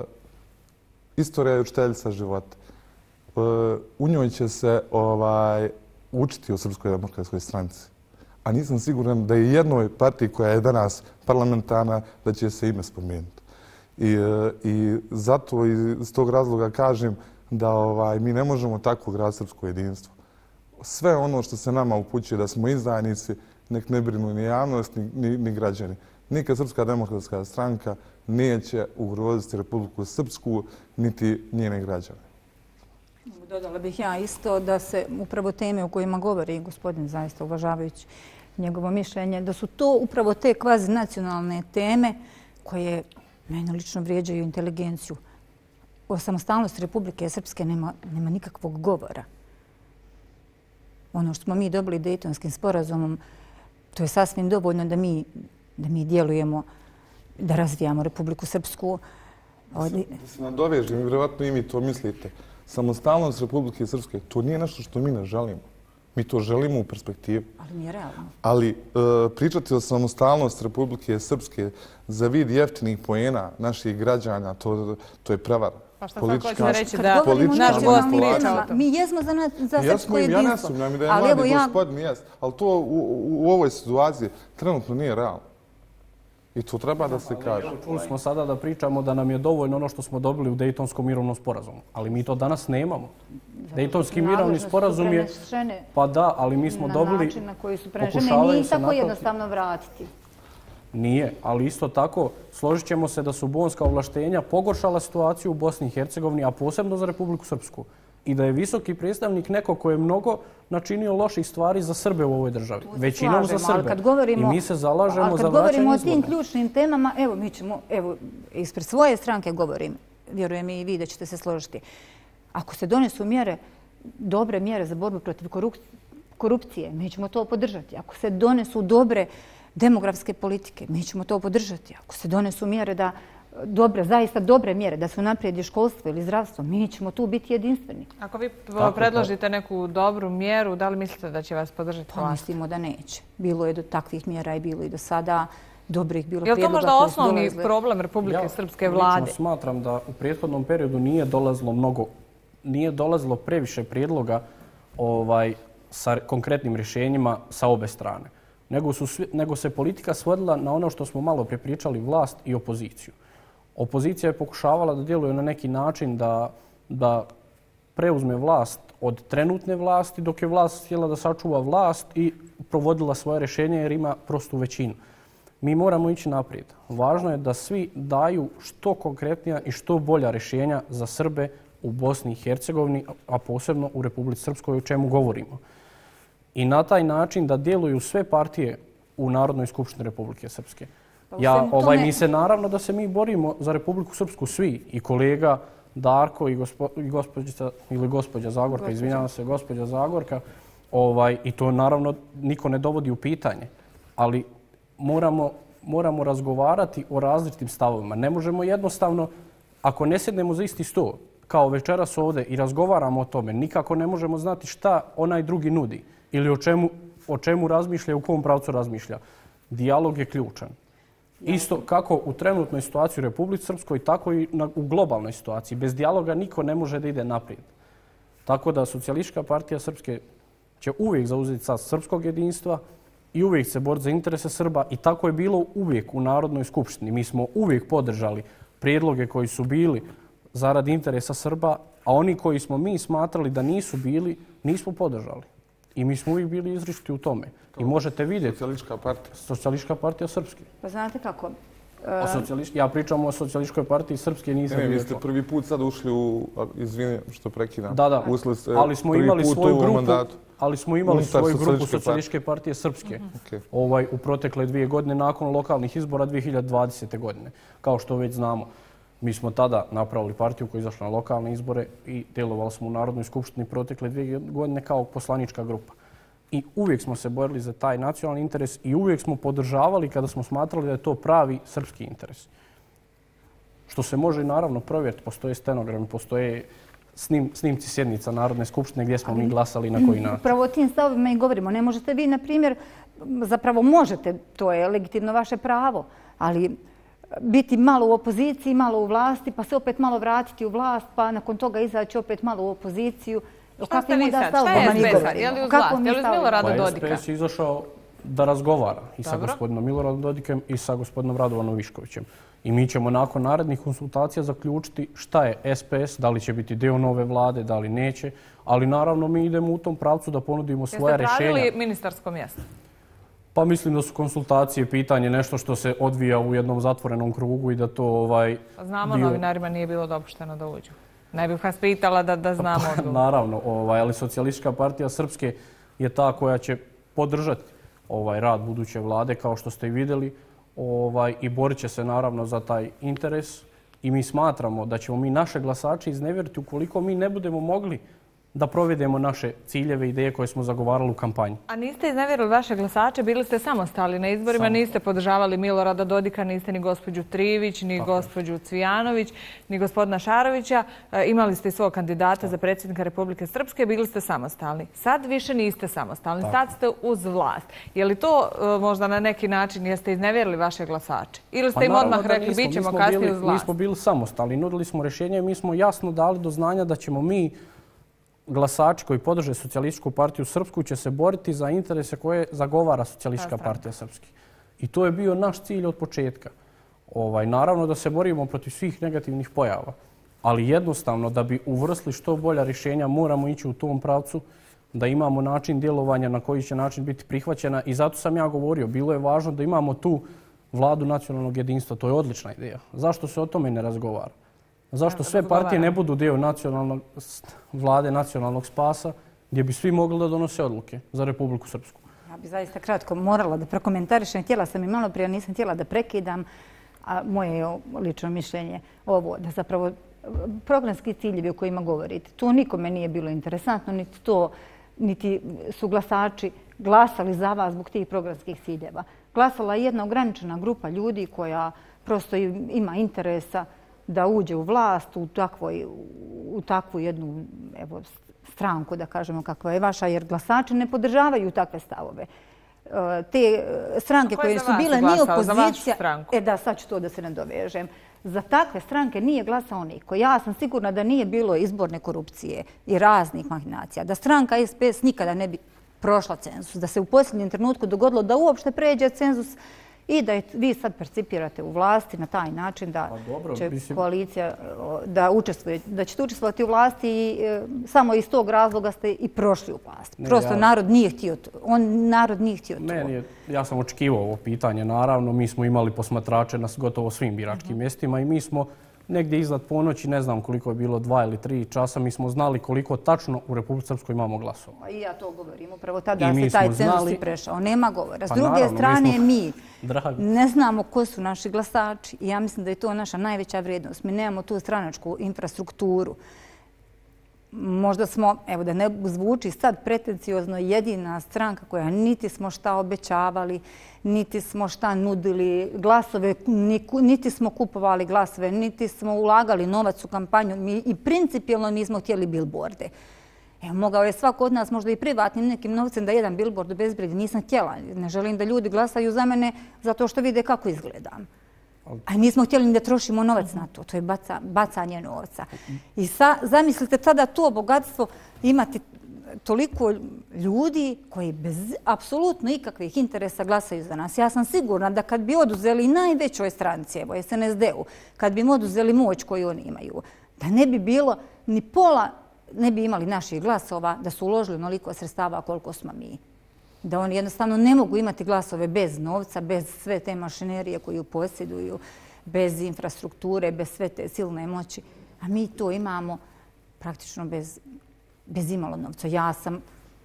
istorija je učiteljica života. E, u njoj će se ovaj, učiti o Srpskoj demokratskoj stranci. A nisam siguran da je jednoj partiji koja je danas parlamentarna da će se ime spomenuti. I, i zato iz tog razloga kažem da ovaj, mi ne možemo tako graditi srpsko jedinstvo. Sve ono što se nama upućuje da smo izdajnici, nek ne brinu ni javnost, ni, ni, ni građani. Nikad Srpska demokratska stranka neće ugroziti Republiku Srpsku, niti njene građane. Dodala bih ja isto da se upravo teme o kojima govori gospodin, zaista uvažavajući njegovo mišljenje, da su to upravo te kvazi nacionalne teme koje mene lično vrijeđaju inteligenciju. O samostalnosti Republike Srpske nema, nema nikakvog govora. Ono što smo mi dobili Dejtonskim sporazumom, to je sasvim dovoljno da mi, da mi djelujemo, da razvijamo Republiku Srpsku. Da se nadovežem, vjerovatno i mi to mislite. Samostalnost Republike Srpske, to nije nešto što mi ne želimo. Mi to želimo u perspektivi. Ali nije realno. Ali pričati o samostalnosti Republike Srpske za vid jeftinih poena naših građana, to je prevara. Pa šta sad hoćete reći da naš gost priča o tom? Mi jesmo za srpsko jedinstvo. Ja ne sumnjam da je mladi gospodin jest, ali to u ovoj situaciji trenutno nije realno. I to treba da se kaže. Čuli smo sada da pričamo da nam je dovoljno ono što smo dobili u Dejtonskom mirovnom sporazumu. Ali mi to danas nemamo. Dejtonski mirovni sporazum je... Pa da, ali mi smo dobili... Na način na koji su prenešene. Nije tako jednostavno vratiti. Nije, ali isto tako složit ćemo se da su bonska ovlaštenja pogoršala situaciju u Bosni i Hercegovini, a posebno za Republiku Srpsku. I da je visoki predstavnik neko ko je mnogo načinio loših stvari za Srbe u ovoj državi. Većinom za Srbe. I mi se zalažemo za vraćanje izbora. Ali kad govorimo o tim ključnim temama, evo mi ćemo, evo ispred svoje stranke govorim, vjerujem i vi da ćete se složiti. Ako se donesu mjere, dobre mjere za borbu protiv korupcije, mi ćemo to podržati. Ako se donesu dobre demografske politike, mi ćemo to podržati. Ako se donesu mjere da dobre, zaista dobre mjere, da se unaprijedi školstvo ili zdravstvo, mi ćemo tu biti jedinstveni. Ako vi predložite neku dobru mjeru, da li mislite da će vas podržati vlast? Pa mislimo da neće. Bilo je do takvih mjera i bilo i do sada dobrih, bilo prijedloga. Je li to možda koji su osnovni dolazili? problem Republike Srpske vlade? Ja lično smatram da u prethodnom periodu nije dolazilo mnogo, nije dolazilo previše prijedloga ovaj, sa konkretnim rješenjima sa obe strane. Nego, su, nego se politika svodila na ono što smo malo prepričali, vlast i opoziciju. Opozicija je pokušavala da djeluje na neki način da, da preuzme vlast od trenutne vlasti, dok je vlast htjela da sačuva vlast i provodila svoje rješenje jer ima prostu većinu. Mi moramo ići naprijed. Važno je da svi daju što konkretnija i što bolja rješenja za Srbe u Bosni i Hercegovini, a posebno u Republici Srpskoj, o čemu govorimo. I na taj način da djeluju sve partije u Narodnoj skupštini Republike Srpske. Ja, ovaj, mi se naravno da se mi borimo za Republiku Srpsku svi, i kolega Darko i, gospo, i gospođica, ili gospođa Zagorka, gospođa. izvinjavam se, gospođa Zagorka, ovaj, i to naravno niko ne dovodi u pitanje, ali moramo, moramo razgovarati o različitim stavovima. Ne možemo jednostavno, ako ne sjednemo za isti sto, kao večeras ovdje i razgovaramo o tome, nikako ne možemo znati šta onaj drugi nudi ili o čemu, o čemu razmišlja i u kom pravcu razmišlja. Dijalog je ključan. Isto kako u trenutnoj situaciji u Republici Srpskoj, tako i na, u globalnoj situaciji. Bez dijaloga niko ne može da ide naprijed. Tako da Socijalistička partija Srpske će uvijek zauzeti sad srpskog jedinstva i uvijek se boriti za interese Srba, i tako je bilo uvijek u Narodnoj skupštini. Mi smo uvijek podržali prijedloge koji su bili zaradi interesa Srba, a oni koji smo mi smatrali da nisu bili, nismo podržali. I mi smo uvijek bili izričiti u tome. I možete vidjeti... Socijalistička partija. Socijalistička partija Srpske. Pa znate kako? O ja pričam o Socijalističkoj partiji Srpske, nisam... Ne, vi ste prvi put sad ušli u... Izvini što prekidam. Da, da. Ali smo imali svoju grupu, ali smo imali svoju grupu Socijalističke partije Srpske ovaj, u protekle dvije godine nakon lokalnih izbora dvije hiljade dvadesete. godine. Kao što već znamo. Mi smo tada napravili partiju koja je izašla na lokalne izbore i djelovali smo u Narodnoj skupštini protekle dvije godine kao poslanička grupa. I uvijek smo se borili za taj nacionalni interes i uvijek smo podržavali kada smo smatrali da je to pravi srpski interes. Što se može i naravno provjeriti, postoje stenogrami, postoje snim, snimci sjednica Narodne skupštine gdje smo mi glasali na koji način. Upravo o tim stavovima i govorimo. Ne možete vi, na primjer, zapravo možete, to je legitimno vaše pravo, ali biti malo u opoziciji, malo u vlasti, pa se opet malo vratiti u vlast, pa nakon toga izaći opet malo u opoziciju. Šta ste vi sad? Šta je S P S? Je li uz vlast? Je li uz Milorada Dodika? Pa S P S je izašao da razgovara i sa gospodinom Miloradom Dodikem i sa gospodinom Radovanom Viškovićem. I mi ćemo nakon narednih konsultacija zaključiti šta je S P S, da li će biti dio nove vlade, da li neće. Ali naravno mi idemo u tom pravcu da ponudimo svoja rješenja. Jeste tražili ministarsko mjesto? Pa mislim da su konsultacije pitanje nešto što se odvija u jednom zatvorenom krugu i da to... ovaj Znamo, novinarima nije bilo dopušteno da uđu. Ne bih vas pitala da, da znamo odgovor. Naravno, ovaj, ali Socijalistička partija Srpske je ta koja će podržati ovaj rad buduće vlade, kao što ste i vidjeli, ovaj, i borit će se naravno za taj interes. I mi smatramo da ćemo mi naše glasače iznevjeriti ukoliko mi ne budemo mogli da provedemo naše ciljeve i ideje koje smo zagovarali u kampanji. A niste iznevjerili vaše glasače, bili ste samostalni na izborima, Samo. niste podržavali Milorada Dodika, niste ni gospođu Trivić, ni Tako. gospođu Cvijanović, ni gospodina Šarovića. E, imali ste i svog kandidata Tako. za predsjednika Republike Srpske, bili ste samostalni. Sad više niste samostalni, Tako. sad ste uz vlast. Je li to e, možda na neki način jeste iznevjerili vaše glasače? Ili ste pa, im odmah rekli, bit ćemo kasnije uz vlast? Mi smo bili samostalni, nudili smo rješenje i mi smo jasno dali do znanja da ćemo mi glasači koji podrže Socijalističku partiju Srpsku će se boriti za interese koje zagovara Socijalistička partija Srpski. I to je bio naš cilj od početka. Ovaj, naravno da se borimo protiv svih negativnih pojava, ali jednostavno da bi uvrstili što bolja rješenja moramo ići u tom pravcu, da imamo način djelovanja na koji će način biti prihvaćena i zato sam ja govorio, bilo je važno da imamo tu vladu nacionalnog jedinstva. To je odlična ideja. Zašto se o tome ne razgovara? Zašto sve partije ne budu dio nacionalnog, vlade nacionalnog spasa gdje bi svi mogli da donose odluke za Republiku Srpsku? Ja bi zaista kratko morala da prokomentarišem. Htjela sam i malo prije, nisam htjela da prekidam, a moje je lično mišljenje ovo, da zapravo programski ciljevi o kojima govorite, to nikome nije bilo interesantno, niti to, niti su glasači glasali za vas zbog tih programskih ciljeva. Glasala je jedna ograničena grupa ljudi koja prosto ima interesa da uđe u vlast u, takvoj, u takvu jednu evo, stranku, da kažemo kakva je vaša, jer glasači ne podržavaju takve stavove. E, te stranke koje su bile ni opozicija... E da, sad ću to da se nadovežem. Za takve stranke nije glasao niko. Ja sam sigurna da nije bilo izborne korupcije i raznih mahinacija. Da stranka S P S nikada ne bi prošla cenzus. Da se u posljednjem trenutku dogodilo da uopšte pređe cenzus i da vi sad percipirate u vlasti na taj način da dobro, će mislim... koalicija da učestvuje, da ćete učestvovati u vlasti i e, samo iz tog razloga ste i prošli u vlast. Ne, Prosto ja... narod nije htio to. On narod nije htio to. Meni je, ja sam očekivao ovo pitanje, naravno. Mi smo imali posmatrače na gotovo svim biračkim uh-huh. mjestima i mi smo negdje iznad ponoći, ne znam koliko je bilo, dva ili tri časa, mi smo znali koliko tačno u Republici Srpskoj imamo glasova. I ja to govorim. Upravo tada se taj cenzus i prešao. Nema govora. S pa druge naravno, strane, mi, smo... mi ne znamo ko su naši glasači i ja mislim da je to naša najveća vrijednost. Mi nemamo tu stranačku infrastrukturu. Možda smo, evo da ne zvuči sad pretenciozno, jedina stranka koja niti smo šta obećavali, niti smo šta nudili glasove, niti smo kupovali glasove, niti smo ulagali novac u kampanju mi, i principijalno nismo htjeli bilborde. Evo, mogao je svako od nas možda i privatnim nekim novcem da jedan bilbord obezbrijedi. Nisam htjela. Ne želim da ljudi glasaju za mene zato što vide kako izgledam. A nismo htjeli ni da trošimo novac na to. To je baca, bacanje novca. I sa, zamislite tada to bogatstvo imati toliko ljudi koji bez apsolutno ikakvih interesa glasaju za nas. Ja sam sigurna da kad bi oduzeli najvećoj stranci, evo S N S D-u, kad bi im oduzeli moć koju oni imaju, da ne bi bilo ni pola, ne bi imali naših glasova, da su uložili onoliko sredstava koliko smo mi. Da oni jednostavno ne mogu imati glasove bez novca, bez sve te mašinerije koju posjeduju, bez infrastrukture, bez sve te silne moći. A mi to imamo praktično bez, bez imalo novca. Ja sam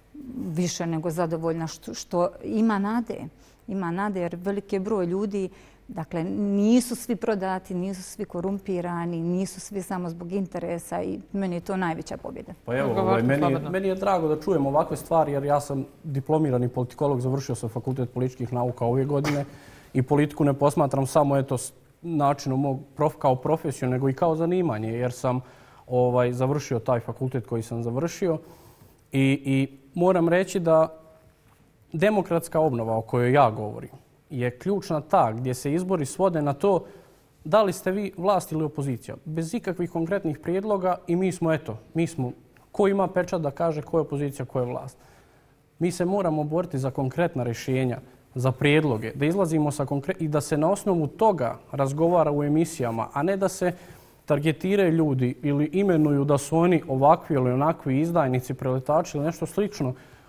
više nego zadovoljna što, što ima nade. Ima nade jer veliki broj ljudi, dakle, nisu svi prodati, nisu svi korumpirani, nisu svi samo zbog interesa i meni je to najveća pobjeda. Pa evo, ovaj, meni, je, meni je drago da čujem ovakve stvari jer ja sam diplomirani politikolog, završio sam Fakultet političkih nauka ove godine i politiku ne posmatram samo eto načinom mog prof, kao profesiju, nego i kao zanimanje jer sam ovaj, završio taj fakultet koji sam završio i, i moram reći da demokratska obnova o kojoj ja govorim je ključna ta gdje se izbori svode na to da li ste vi vlast ili opozicija. Bez ikakvih konkretnih prijedloga i mi smo, eto, mi smo, ko ima pečat da kaže ko je opozicija, ko je vlast. Mi se moramo boriti za konkretna rješenja, za prijedloge, da izlazimo sa konkret... i da se na osnovu toga razgovara u emisijama, a ne da se targetiraju ljudi ili imenuju da su oni ovakvi ili onakvi izdajnici, preletači ili nešto slično.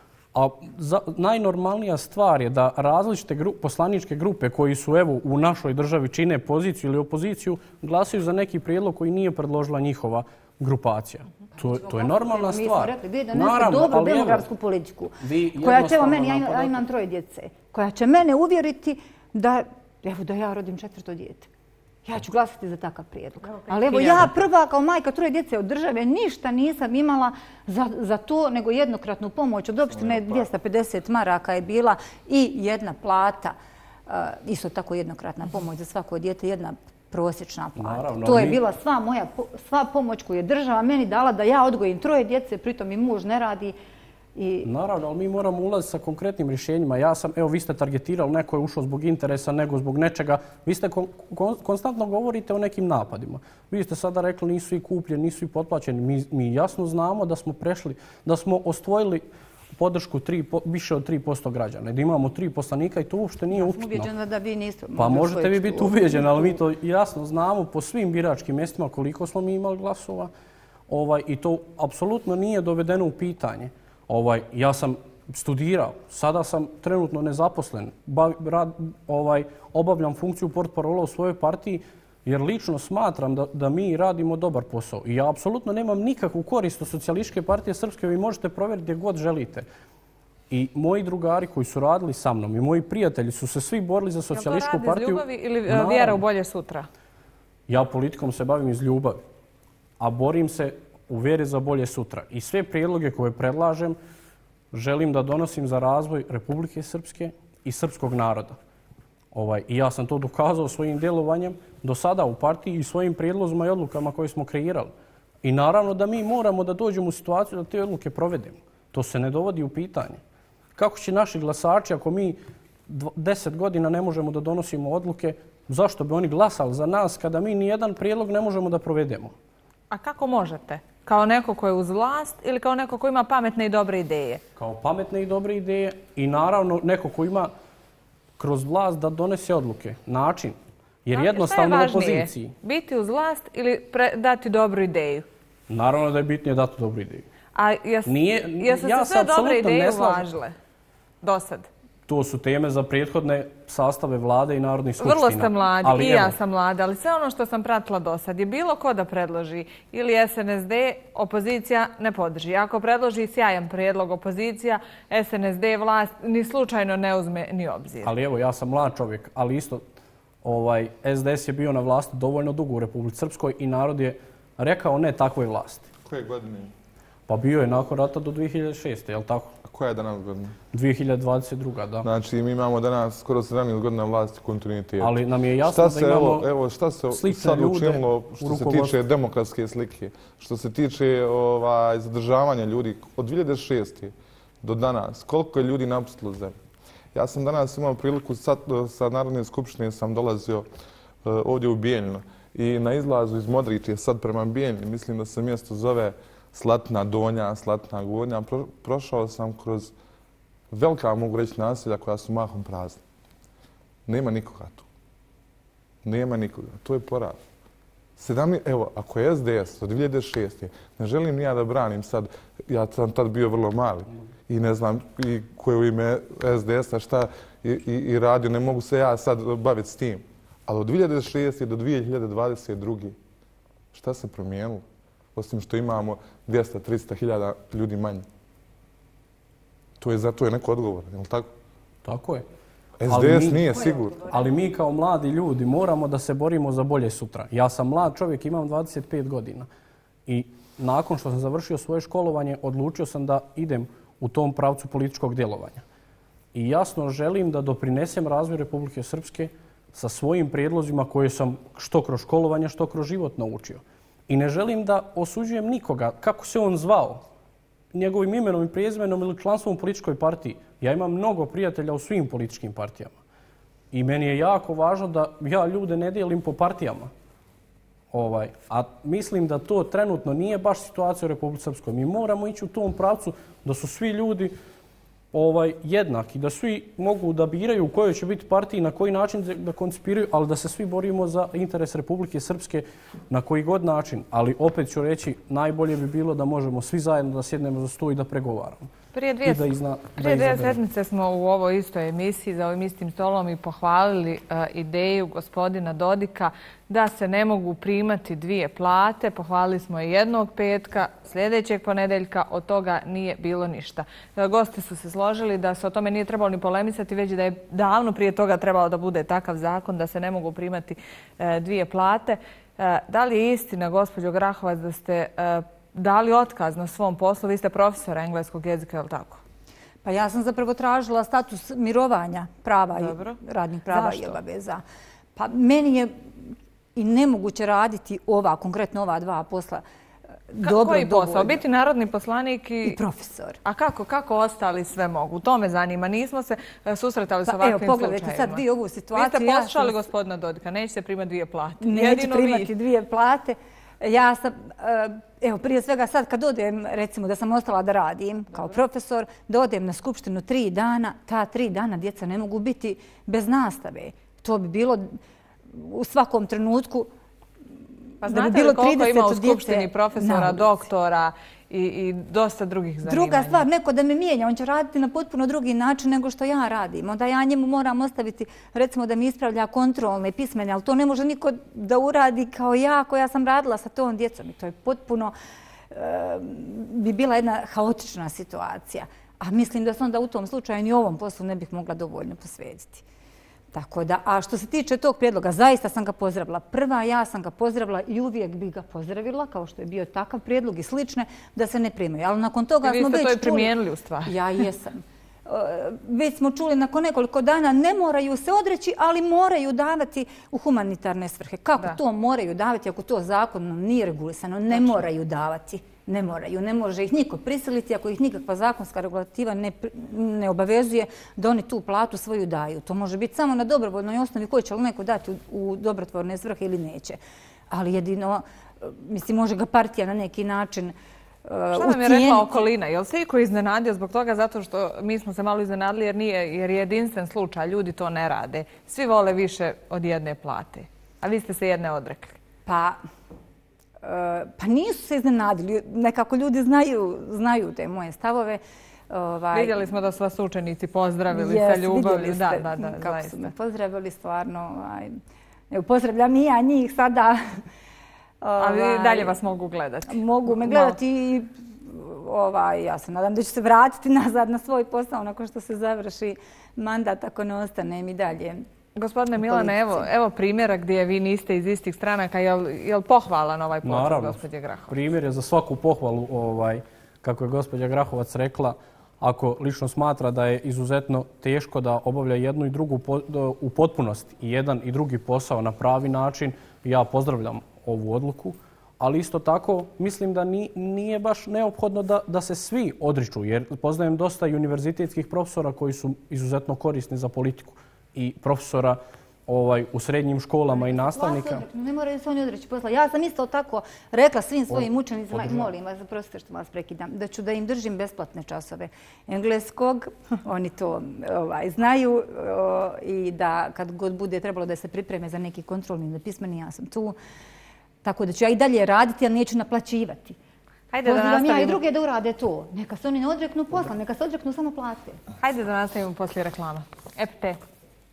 A za, najnormalnija stvar je da različite gru, poslaničke grupe koji su evo u našoj državi čine poziciju ili opoziciju glasaju za neki prijedlog koji nije predložila njihova grupacija. To, to je normalna stvar. Mi smo rekli, vi donesete dobru demografsku politiku koja će, evo meni, ja, ja imam troje djece, koja će mene uvjeriti da, evo, da ja rodim četvrto dijete. ja ću glasati za takav prijedlog. Ali evo ja prva kao majka troje djece od države ništa nisam imala za, za to nego jednokratnu pomoć. Od opštine dvjesto pedeset maraka je bila i jedna plata. Uh, isto tako jednokratna pomoć za svako dijete, jedna prosječna plata. Naravno, to je mi... bila sva moja sva pomoć koju je država meni dala da ja odgojim troje djece, pritom i muž ne radi. I... Naravno, ali mi moramo ulaziti sa konkretnim rješenjima. Ja sam, evo, vi ste targetirali, neko je ušao zbog interesa, nego zbog nečega. Vi ste kon, kon, konstantno govorite o nekim napadima. Vi ste sada rekli nisu i kupljeni, nisu i potplaćeni. Mi, mi jasno znamo da smo prešli, da smo osvojili podršku tri, više od tri posto građana. Da imamo tri poslanika i to uopšte nije upitno. Ja sam uvijeđena da vi niste... Pa možete vi biti uvijeđeni, ali mi to jasno znamo po svim biračkim mjestima koliko smo mi imali glasova. Ovaj, I to apsolutno nije dovedeno u pitanje. Ovaj, ja sam studirao, sada sam trenutno nezaposlen, bav, rad, ovaj, obavljam funkciju portparola u svojoj partiji jer lično smatram da, da mi radimo dobar posao. I ja apsolutno nemam nikakvu korist od Socijalističke partije Srpske, vi možete provjeriti gdje god želite. I moji drugari koji su radili sa mnom i moji prijatelji su se svi borili za Socijalističku partiju. Jel to radi iz ljubavi ili Naravno, vjera u bolje sutra? Ja politikom se bavim iz ljubavi, a borim se u vjeri za bolje sutra. I sve prijedloge koje predlažem želim da donosim za razvoj Republike Srpske i srpskog naroda. Ovaj, I ja sam to dokazao svojim djelovanjem do sada u partiji i svojim prijedlozima i odlukama koje smo kreirali. I naravno da mi moramo da dođemo u situaciju da te odluke provedemo. To se ne dovodi u pitanje. Kako će naši glasači, ako mi deset godina ne možemo da donosimo odluke, zašto bi oni glasali za nas kada mi nijedan prijedlog ne možemo da provedemo? A kako možete? Kao neko ko je uz vlast ili kao neko ko ima pametne i dobre ideje? Kao pametne i dobre ideje i naravno neko ko ima kroz vlast da donese odluke. Način. Jer znači, jednostavno u opoziciji. Biti uz vlast ili pre, dati dobru ideju? Naravno da je bitnije dati dobru ideju. A jes, Nije, jesu ja se sve dobre ideje uvažile do sad? To su teme za prethodne sastave vlade i narodnih skupština. Vrlo ste mladi, ali i ja sam mlada, ali sve ono što sam pratila do sad je bilo ko da predloži ili S N S D, opozicija ne podrži. Ako predloži sjajan prijedlog opozicija, S N S D vlast ni slučajno ne uzme ni obzir. Ali evo, ja sam mlad čovjek, ali isto ovaj, S D S je bio na vlasti dovoljno dugo u Republici Srpskoj i narod je rekao ne takvoj vlasti. Koje godine? Pa bio je nakon rata do dvije hiljade šeste. je li tako? A koja je danas godina? dvije hiljade dvadeset druga. da. Znači, mi imamo danas skoro sedamnaest godina vlasti kontinuiteta. Ali nam je jasno se, da imamo evo, evo, šta se sad učinilo što se tiče demokratske slike, što se tiče ovaj, zadržavanja ljudi od dvije hiljade šeste. do danas, koliko je ljudi napustilo zemlju. Ja sam danas imao priliku, sad, sa Narodne skupštine sam dolazio uh, ovdje u Bijeljinu i na izlazu iz Modričije, sad prema Bijeljini, mislim da se mjesto zove Slatna Donja, Slatna Gornja, Pro, prošao sam kroz velika, mogu reći, naselja koja su mahom prazna. Nema nikoga tu. Nema nikoga. To je poraz. Sedamni, evo, ako je S D S od dvije hiljade šeste. ne želim ni ja da branim sad, ja sam tad bio vrlo mali i ne znam i koje u ime S D S-a šta i, i, i radio, ne mogu se ja sad baviti s tim. Ali od dvije hiljade šeste. do dvije hiljade dvadeset druge. šta se promijenilo? Osim što imamo dvjesto do tristo hiljada ljudi manje. To je zato je neko odgovor, je li tako? Tako je. S D S mi, nije sigurno. Ali mi kao mladi ljudi moramo da se borimo za bolje sutra. Ja sam mlad čovjek, imam dvadeset pet godina. I nakon što sam završio svoje školovanje, odlučio sam da idem u tom pravcu političkog djelovanja. I jasno želim da doprinesem razvoju Republike Srpske sa svojim prijedlozima koje sam što kroz školovanje, što kroz život naučio. I ne želim da osuđujem nikoga, kako se on zvao, njegovim imenom i prezimenom ili članstvom u političkoj partiji. Ja imam mnogo prijatelja u svim političkim partijama. I meni je jako važno da ja ljude ne dijelim po partijama. Ovaj, a mislim da to trenutno nije baš situacija u Republici Srpskoj. Mi moramo ići u tom pravcu da su svi ljudi ovaj, jednaki, da svi mogu da biraju u kojoj će biti partiji, na koji način da koncipiraju, ali da se svi borimo za interes Republike Srpske na koji god način. Ali opet ću reći, najbolje bi bilo da možemo svi zajedno da sjednemo za sto i da pregovaramo. Prije dvije, prije dvije sedmice smo u ovoj istoj emisiji za ovim istim stolom i pohvalili uh, ideju gospodina Dodika da se ne mogu primati dvije plate. Pohvalili smo je jednog petka, sljedećeg ponedeljka, od toga nije bilo ništa. Uh, gosti su se složili da se o tome nije trebalo ni polemisati, već da je davno prije toga trebalo da bude takav zakon da se ne mogu primati uh, dvije plate. Uh, da li je istina, gospođo Grahovac, da ste uh, dali otkaz na svom poslu? Vi ste profesor engleskog jezika, je li tako? Pa ja sam zapravo tražila status mirovanja prava i radnih prava i obaveza. Pa meni je i nemoguće raditi ova, konkretno ova dva posla. Dobro, koji posao? Biti narodni poslanik i... I profesor. A kako, kako ostali sve mogu? To me zanima. Nismo se susretali s ovakvim slučajima. Evo, pogledajte sad vi ovu situaciju. Vi ste poslušali gospodina Dodika. Nećete primati dvije plate. Neću primati dvije plate. Ja sam, evo, prije svega sad kad odem, recimo da sam ostala da radim kao profesor, da odem na skupštinu tri dana, ta tri dana djeca ne mogu biti bez nastave. To bi bilo u svakom trenutku pa da bi bilo trideset djece. Ima u skupštini profesora, doktora i, i dosta drugih zanimanja. Druga stvar, neko da me mijenja, on će raditi na potpuno drugi način nego što ja radim. Onda ja njemu moram ostaviti, recimo da mi ispravlja kontrolne pismene, ali to ne može niko da uradi kao ja koja sam radila sa tom djecom. I to je potpuno, e, bi bila jedna haotična situacija. A mislim da sam onda u tom slučaju ni ovom poslu ne bih mogla dovoljno posvetiti. Tako da, a što se tiče tog prijedloga, zaista sam ga pozdravila. Prva, ja sam ga pozdravila i uvijek bi ga pozdravila, kao što je bio takav prijedlog i slične, da se ne primaju. Ali nakon toga smo već čuli... Vi ste to i primijenili u stvari. Ja jesam. Već smo čuli nakon nekoliko dana, ne moraju se odreći, ali moraju davati u humanitarne svrhe. Kako to moraju davati ako to zakonom nije regulisano? Ne moraju davati. Ne moraju. Ne može ih niko prisiliti ako ih nikakva zakonska regulativa ne, ne obavezuje da oni tu platu svoju daju. To može biti samo na dobrovoljnoj osnovi koju će li neko dati u, u dobrotvorne svrhe ili neće. Ali jedino, mislim, može ga partija na neki način uh, Šta vam je rekla okolina? Je li se iko iznenadio zbog toga? Zato što mi smo se malo iznenadili jer, nije, jer je jedinstven slučaj. Ljudi to ne rade. Svi vole više od jedne plate. A vi ste se jedne odrekli. Pa... Pa nisu se iznenadili. Nekako ljudi znaju, znaju te moje stavove. Ovaj, vidjeli smo da su vas učenici pozdravili yes, sa ljubavlju. Da, da, da, kako zaista. Su me pozdravili stvarno. Ovaj, evo, pozdravljam i ja njih sada. Ali ovaj, dalje vas mogu gledati. Mogu me gledati i ovaj, ja se nadam da ću se vratiti nazad na svoj posao nakon što se završi mandat ako ne ostanem i dalje. Gospodine Milane, evo, evo primjera gdje vi niste iz istih stranaka. Je li, je li pohvalan ovaj potez gospođe Grahovac? Primjer je za svaku pohvalu, ovaj, kako je gospođa Grahovac rekla, ako lično smatra da je izuzetno teško da obavlja jednu i drugu po, u potpunosti i jedan i drugi posao na pravi način, ja pozdravljam ovu odluku. Ali isto tako mislim da ni, nije baš neophodno da, da se svi odriču, jer poznajem dosta i univerzitetskih profesora koji su izuzetno korisni za politiku i profesora ovaj, u srednjim školama i nastavnika. Ne moraju se oni odreći posla. Ja sam isto tako rekla svim svojim učenicima, molim vas, zaprostite što vas prekidam, da ću da im držim besplatne časove engleskog. Oni to ovaj, znaju o, i da kad god bude trebalo da se pripreme za neki kontrolni ili pismeni, ja sam tu. Tako da ću ja i dalje raditi, ali neću naplaćivati. Hajde da nastavimo. Ja i druge da urade to. Neka se oni ne odreknu posla, neka se odreknu samo plate. Hajde da nastavimo poslije reklama. E P T.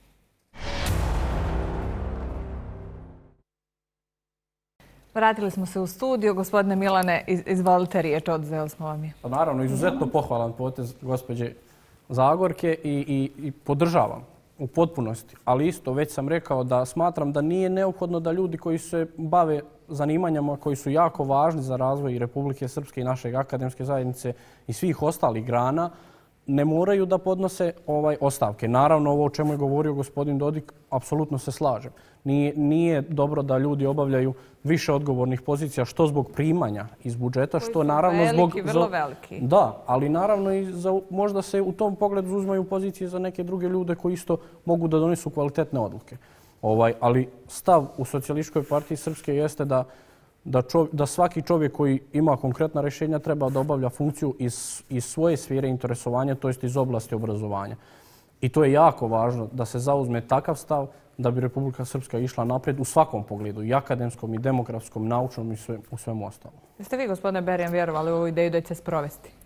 Vratili smo se u studiju. Gospodine Milane, izvolite riječ, odzeli smo vam je. Pa naravno, izuzetno pohvalan potez gospođe Zagorke i, i, i podržavam u potpunosti. Ali isto, već sam rekao da smatram da nije neophodno da ljudi koji se bave zanimanjama koji su jako važni za razvoj i Republike Srpske i naše akademske zajednice i svih ostalih grana, ne moraju da podnose ovaj ostavke. Naravno, ovo o čemu je govorio gospodin Dodik, apsolutno se slažem. Nije, nije dobro da ljudi obavljaju više odgovornih pozicija, što zbog primanja iz budžeta, što koji su naravno veliki, zbog... vrlo veliki. Da, ali naravno i za, možda se u tom pogledu uzmaju pozicije za neke druge ljude koji isto mogu da donesu kvalitetne odluke. Ovaj, ali stav u Socijalističkoj partiji Srpske jeste da Da, čov, da svaki čovjek koji ima konkretna rješenja treba da obavlja funkciju iz, iz svoje sfere interesovanja, to jest iz oblasti obrazovanja. I to je jako važno da se zauzme takav stav da bi Republika Srpska išla naprijed u svakom pogledu, i akademskom, i demografskom, naučnom i sve, u svemu ostalom. Jeste vi, gospodine Berjan, vjerovali u ovu ideju da će se sprovesti?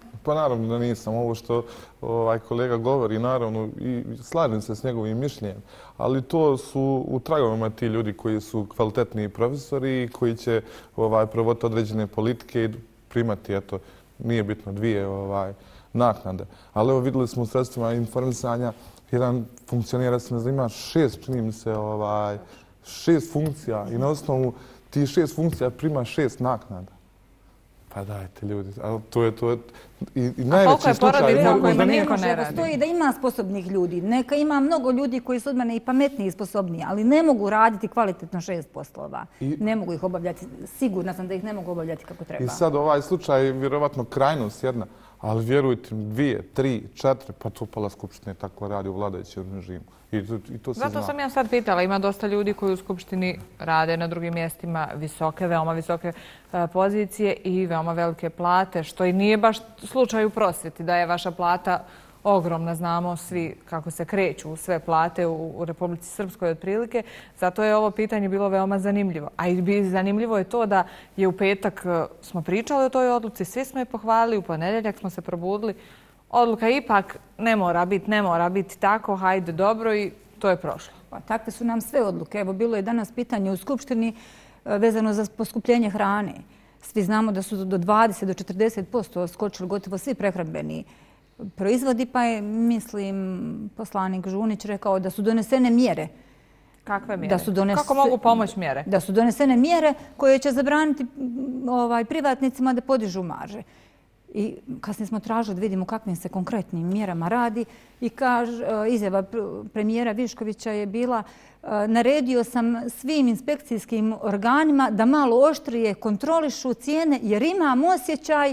Pa naravno da nisam. Ovo što ovaj kolega govori, naravno, i slažem se s njegovim mišljenjem, ali to su u tragovima ti ljudi koji su kvalitetni profesori i koji će ovaj, provoditi određene politike i primati, eto, nije bitno, dvije ovaj, naknade. Ali evo vidjeli smo u sredstvima informisanja, jedan funkcionira se ne znam, ima šest, čini mi se, ovaj, šest funkcija i na osnovu tih šest funkcija prima šest naknada. Pa dajte ljudi, ali to je to. I, i najveći slučaj je možda niko ne radi. Stoji da ima sposobnih ljudi. Neka ima mnogo ljudi koji su od mene i pametniji i sposobniji, ali ne mogu raditi kvalitetno šest poslova. I, ne mogu ih obavljati. Sigurna sam da ih ne mogu obavljati kako treba. I sad ovaj slučaj je vjerovatno krajnost jedna, ali vjerujte mi, dvije, tri, četiri, pa to pola skupštine tako radi u vladajućem režimu. I to, i to se Zato zna. sam ja sad pitala, ima dosta ljudi koji u Skupštini rade na drugim mjestima visoke, veoma visoke uh, pozicije i veoma velike plate, što i nije baš slučaj u prosvjeti, da je vaša plata ogromna, znamo svi kako se kreću sve plate u, u Republici Srpskoj otprilike. Zato je ovo pitanje bilo veoma zanimljivo. A i zanimljivo je to da je u petak uh, smo pričali o toj odluci, svi smo je pohvalili, u ponedjeljak smo se probudili. Odluka ipak ne mora biti, ne mora biti tako, hajde dobro i to je prošlo. Pa takve su nam sve odluke. Evo, bilo je danas pitanje u Skupštini vezano za poskupljenje hrane. Svi znamo da su do dvadeset do četrdeset posto skočili gotovo svi prehrambeni proizvodi, pa je, mislim, poslanik Žunić rekao da su donesene mjere. Kakve mjere? Da su donese... Kako mogu pomoći mjere? Da su donesene mjere koje će zabraniti ovaj, privatnicima da podižu marže. I kasnije smo tražili da vidimo kakvim se konkretnim mjerama radi i kaže, izjava premijera Viškovića je bila naredio sam svim inspekcijskim organima da malo oštrije kontrolišu cijene jer imam osjećaj,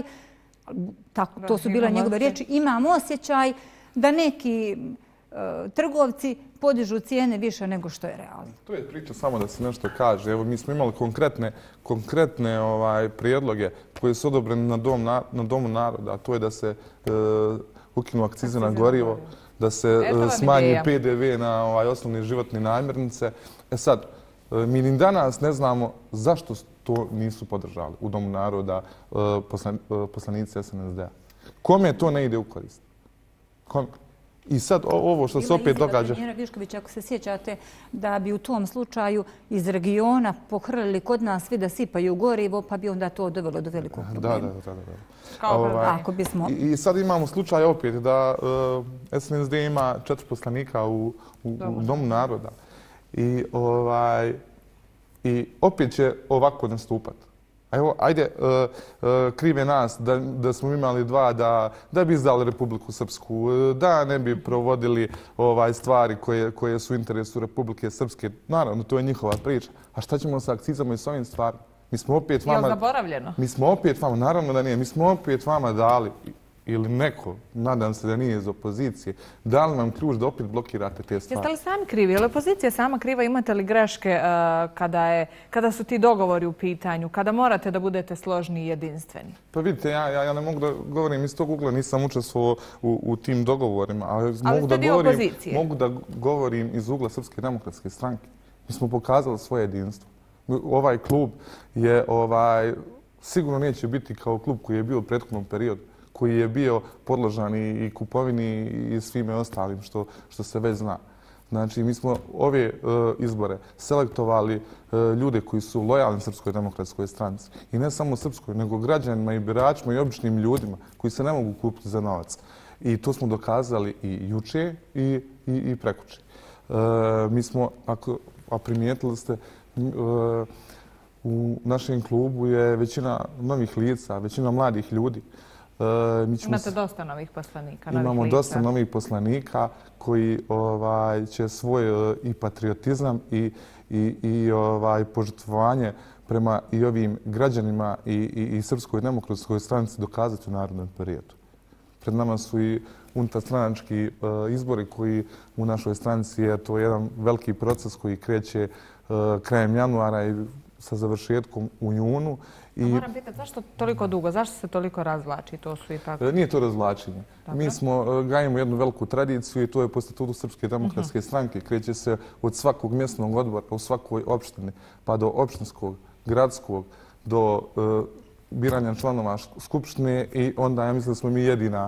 tako, to su bile njegove riječi, imam osjećaj da neki uh, trgovci podižu cijene više nego što je realno. To je priča samo da se nešto kaže. Evo, mi smo imali konkretne, konkretne ovaj, prijedloge koje su odobrene na, dom, na, na Domu naroda, a to je da se uh, ukinu akcize na gorivo, da se uh, smanji P D V na ovaj, osnovne životne namirnice. E sad, uh, mi ni danas ne znamo zašto to nisu podržali u Domu naroda uh, poslan, uh, poslanici S N S D-a. Kome to ne ide u korist? Kome? I sad ovo što se opet događa... Bila premijera Viškovića, ako se sjećate, da bi u tom slučaju iz regiona pohrlili kod nas svi da sipaju gorivo, pa bi onda to dovelo do velikog problema. Da, da, da. da. Kao ovaj, ako bismo... I, I sad imamo slučaj opet da uh, S N S D ima četiri poslanika u, u, u Domu naroda. I, ovaj, I opet će ovako nastupati. Evo, ajde, uh, uh, krive nas da, da smo imali dva da, da bi izdali Republiku Srpsku, da ne bi provodili ovaj, stvari koje, koje su u interesu Republike Srpske. Naravno, to je njihova priča. A šta ćemo sa akcizama i s ovim stvarima? Mi smo opet vama... Je li zaboravljeno? Mi smo opet vama, naravno da nije, mi smo opet vama dali, ili neko, nadam se da nije iz opozicije, dali nam ključ da opet blokirate te stvari. Jeste li sami krivi? Je li opozicija sama kriva? Imate li greške uh, kada, je, kada su ti dogovori u pitanju? Kada morate da budete složni i jedinstveni? Pa vidite, ja, ja, ja ne mogu da govorim iz tog ugla, nisam učestvovao u, u tim dogovorima, ali, ali mogu, da govorim, mogu da govorim iz ugla Srpske demokratske stranke. Mi smo pokazali svoje jedinstvo. Ovaj klub je, ovaj, sigurno neće biti kao klub koji je bio u prethodnom periodu, koji je bio podložan i kupovini i svime ostalim što, što se već zna. Znači, mi smo ove uh, izbore selektovali uh, ljude koji su lojalni Srpskoj demokratskoj stranci. I ne samo Srpskoj, nego građanima i biračima i običnim ljudima koji se ne mogu kupiti za novac. I to smo dokazali i juče i, i, i prekuče. Uh, mi smo, ako a primijetili ste, uh, u našem klubu je većina novih lica, većina mladih ljudi. Uh, mi ćemo Imate dosta novih poslanika. Novih imamo lica. dosta novih poslanika koji ovaj, će svoj uh, i patriotizam i, i, i ovaj, požrtvovanje prema i ovim građanima i, i, i Srpskoj demokratskoj stranci dokazati u narednom periodu. Pred nama su i unutarstranački uh, izbori koji u našoj stranci je to jedan veliki proces koji kreće uh, krajem januara i sa završetkom u junu. I... Moram pitati, zašto toliko dugo? Zašto se toliko razvlači? To su ipak... Nije to razvlačenje. Dobro. Mi smo, gajimo jednu veliku tradiciju i to je po statutu Srpske demokratske uh-huh. stranke. Kreće se od svakog mjesnog odbora u svakoj opštini, pa do opštinskog, gradskog, do uh, biranja članova Skupštine i onda ja mislim da smo mi jedina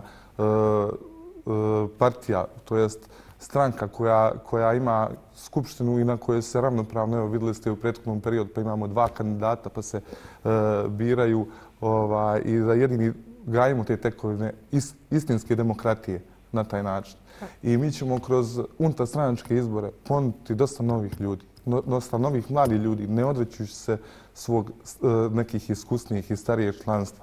partija, to jest stranka koja, koja ima Skupštinu i na kojoj se ravnopravno, evo vidjeli ste u prethodnom periodu, pa imamo dva kandidata pa se e, biraju ovaj, i da jedini gajimo te tekovine is, istinske demokratije na taj način. I mi ćemo kroz unutarstranačke izbore ponuditi dosta novih ljudi, no, dosta novih mladih ljudi, ne odrećući se svog e, nekih iskusnijih i starijih članstva.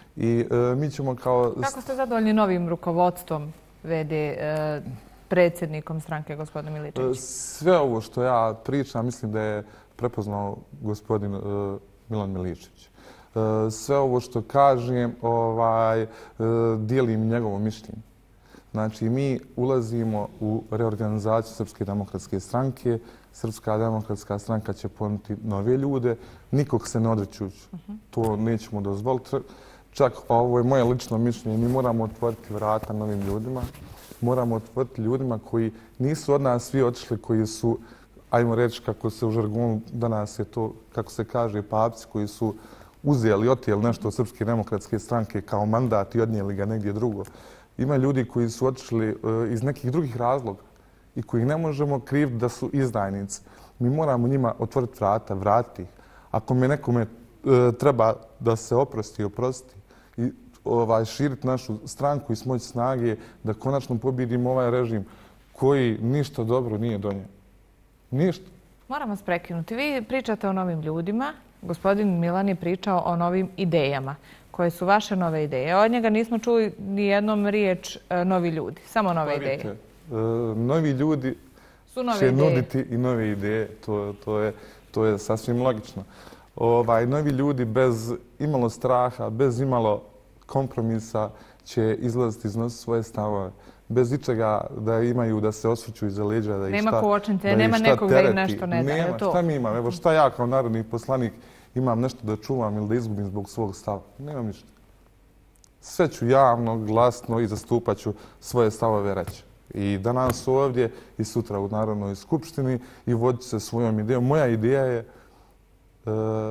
I e, mi ćemo kao... Kako ste zadovoljni novim rukovodstvom V D e, predsjednikom stranke, gospodin Miličević? Sve ovo što ja pričam, mislim da je prepoznao gospodin uh, Milan Miličević. Uh, sve ovo što kažem, ovaj, uh, dijelim njegovo mišljenje. Znači, mi ulazimo u reorganizaciju Srpske demokratske stranke. Srpska demokratska stranka će ponuditi nove ljude. Nikog se ne odrećući. Uh-huh. To nećemo dozvoliti. Čak ovo je moje lično mišljenje. Mi moramo otvoriti vrata novim ljudima. Moramo otvoriti ljudima koji nisu od nas svi otišli, koji su, ajmo reći kako se u žargonu danas je to, kako se kaže, papci koji su uzeli, otijeli nešto od Srpske demokratske stranke kao mandat i odnijeli ga negdje drugo. Ima ljudi koji su otišli uh, iz nekih drugih razloga i koji ne možemo kriviti da su izdajnici. Mi moramo njima otvoriti vrata, vratiti ih. Ako me nekome uh, treba da se oprosti, oprosti. I ovaj, širiti našu stranku i smoći snage da konačno pobjedimo ovaj režim koji ništa dobro nije donio. Ništa. Moram vas prekinuti. Vi pričate o novim ljudima. Gospodin Milan je pričao o novim idejama. Koje su vaše nove ideje? Od njega nismo čuli ni jednom riječ e, novi ljudi. Samo nove Parite, ideje. E, novi ljudi su nove će ideje. nuditi i nove ideje. To, to, je, to je sasvim logično. Ovaj, novi ljudi bez imalo straha, bez imalo kompromisa će izlaziti, iznositi svoje stavove. Bez ičega da imaju, da se osvrću iza leđa, da ih nema šta, kočnice, da nema šta nekog tereti. Da im nešto ne da. Nema, to? Šta mi imam? Evo šta ja kao narodni poslanik imam nešto da čuvam ili da izgubim zbog svog stava? Nemam ništa. Sve ću javno, glasno i zastupat ću svoje stavove reći. I danas ovdje i sutra u Narodnoj skupštini i voditi se svojom idejom. Moja ideja je e,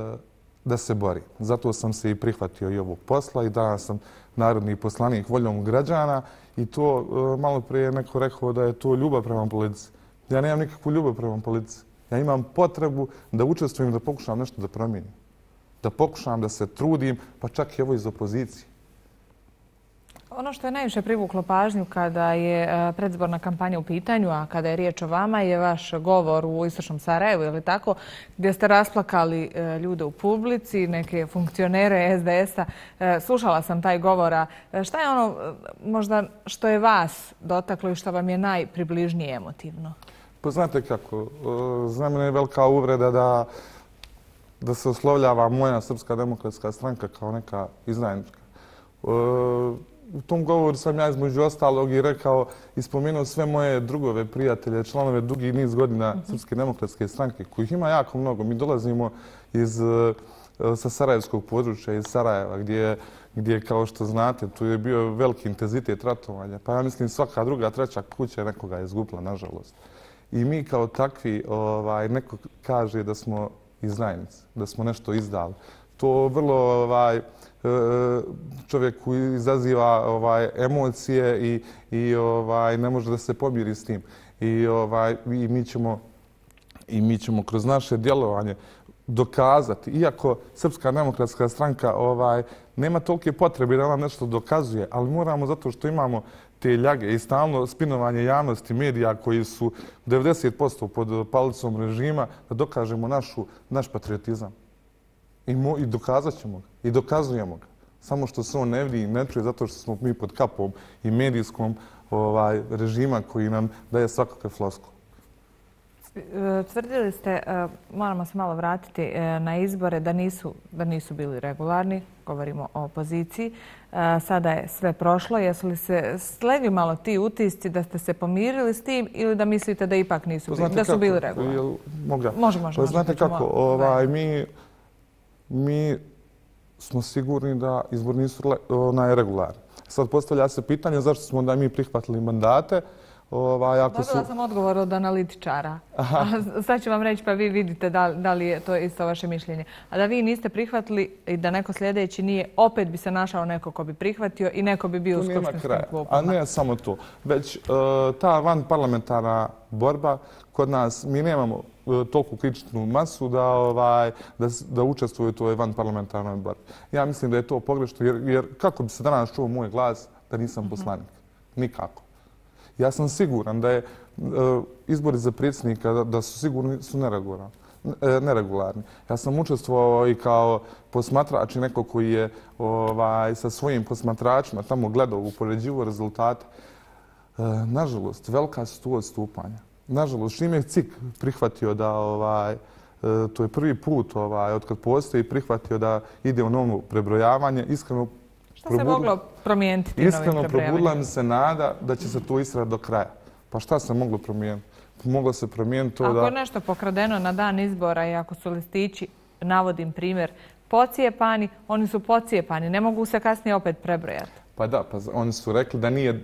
da se bori. Zato sam se i prihvatio i ovog posla i danas sam narodni poslanik voljom građana i to e, malo prije je neko rekao da je to ljubav prema politici. Ja nemam nikakvu ljubav prema politici. Ja imam potrebu da učestvujem, da pokušam nešto da promijenim. Da pokušam da se trudim, pa čak i ovo iz opozicije. Ono što je najviše privuklo pažnju kada je predizborna kampanja u pitanju, a kada je riječ o vama, je vaš govor u Istočnom Sarajevu, ili tako, gdje ste rasplakali ljude u publici, neke funkcionere S D S-a. Slušala sam taj govora. Šta je ono možda što je vas dotaklo i što vam je najpribližnije emotivno? Pa znate kako, za mene je velika uvreda da, da se oslovljava moja Srpska demokratska stranka kao neka izdajnička. U tom govoru sam ja između ostalog i rekao i spomenuo sve moje drugove, prijatelje, članove dugi niz godina Srpske demokratske stranke, kojih ima jako mnogo. Mi dolazimo iz, sa sarajevskog područja, iz Sarajeva, gdje, gdje, kao što znate, tu je bio veliki intenzitet ratovanja. Pa ja mislim svaka druga, treća kuća nekoga je izgubila, nažalost. I mi kao takvi, ovaj, neko kaže da smo izdajnici, da smo nešto izdali. To vrlo ovaj, čovjek koji izaziva ovaj, emocije i, i ovaj, ne može da se pomiri s tim. I, ovaj, i, mi ćemo, I mi ćemo kroz naše djelovanje dokazati, iako Srpska demokratska stranka ovaj, nema tolike potrebe da nam nešto dokazuje, ali moramo zato što imamo te ljage i stalno spinovanje javnosti medija koji su devedeset posto pod palicom režima, da dokažemo našu, naš patriotizam. I, mo, I dokazat ćemo ga. I dokazujemo ga. Samo što se on ne vidi i ne čuje zato što smo mi pod kapom i medijskom ovaj, režima koji nam daje svakakve floskule. Tvrdili ste, moramo se malo vratiti na izbore, da nisu, da nisu bili regularni, govorimo o opoziciji. Sada je sve prošlo. Jesu li se slegli malo ti utisci da ste se pomirili s tim ili da mislite da ipak nisu bili, da su bili regularni? Može, može. Pa znate kako, ovaj, mi, mi smo sigurni da izbori nisu regularni. Sad postavlja se pitanje zašto smo da mi prihvatili mandate, Dobila sam odgovor od analitičara. Sad ću vam reći pa vi vidite da li je to isto vaše mišljenje. A da vi niste prihvatili i da neko sljedeći nije, opet bi se našao neko ko bi prihvatio i neko bi bio u skupštinskom klupama. A ne samo to. Već ta vanparlamentarna borba kod nas, mi nemamo toliko kritičnu masu da učestvuju u toj vanparlamentarnoj borbi. Ja mislim da je to pogrešno jer kako bi se danas čuo moj glas da nisam poslanik? Nikako. Ja sam siguran da je izbori za predsjednika da su sigurni su neregularni. Ja sam učestvovao i kao posmatrač i neko koji je sa svojim posmatračima tamo gledao, upoređivao rezultate. Nažalost, velika su tu odstupanja. Nažalost, čim je C I K prihvatio da, to je prvi put od kad postoji, prihvatio da ide u novo prebrojavanje, iskreno Šta se moglo promijeniti tim novim Iskreno probudila mi se nada da će se to istrati do kraja. Pa šta se moglo promijeniti? Moglo se promijeniti to da... Ako je nešto pokradeno na dan izbora i ako su listići, navodim primjer, pocijepani, oni su pocijepani, ne mogu se kasnije opet prebrojati. Pa da, pa oni su rekli da nije,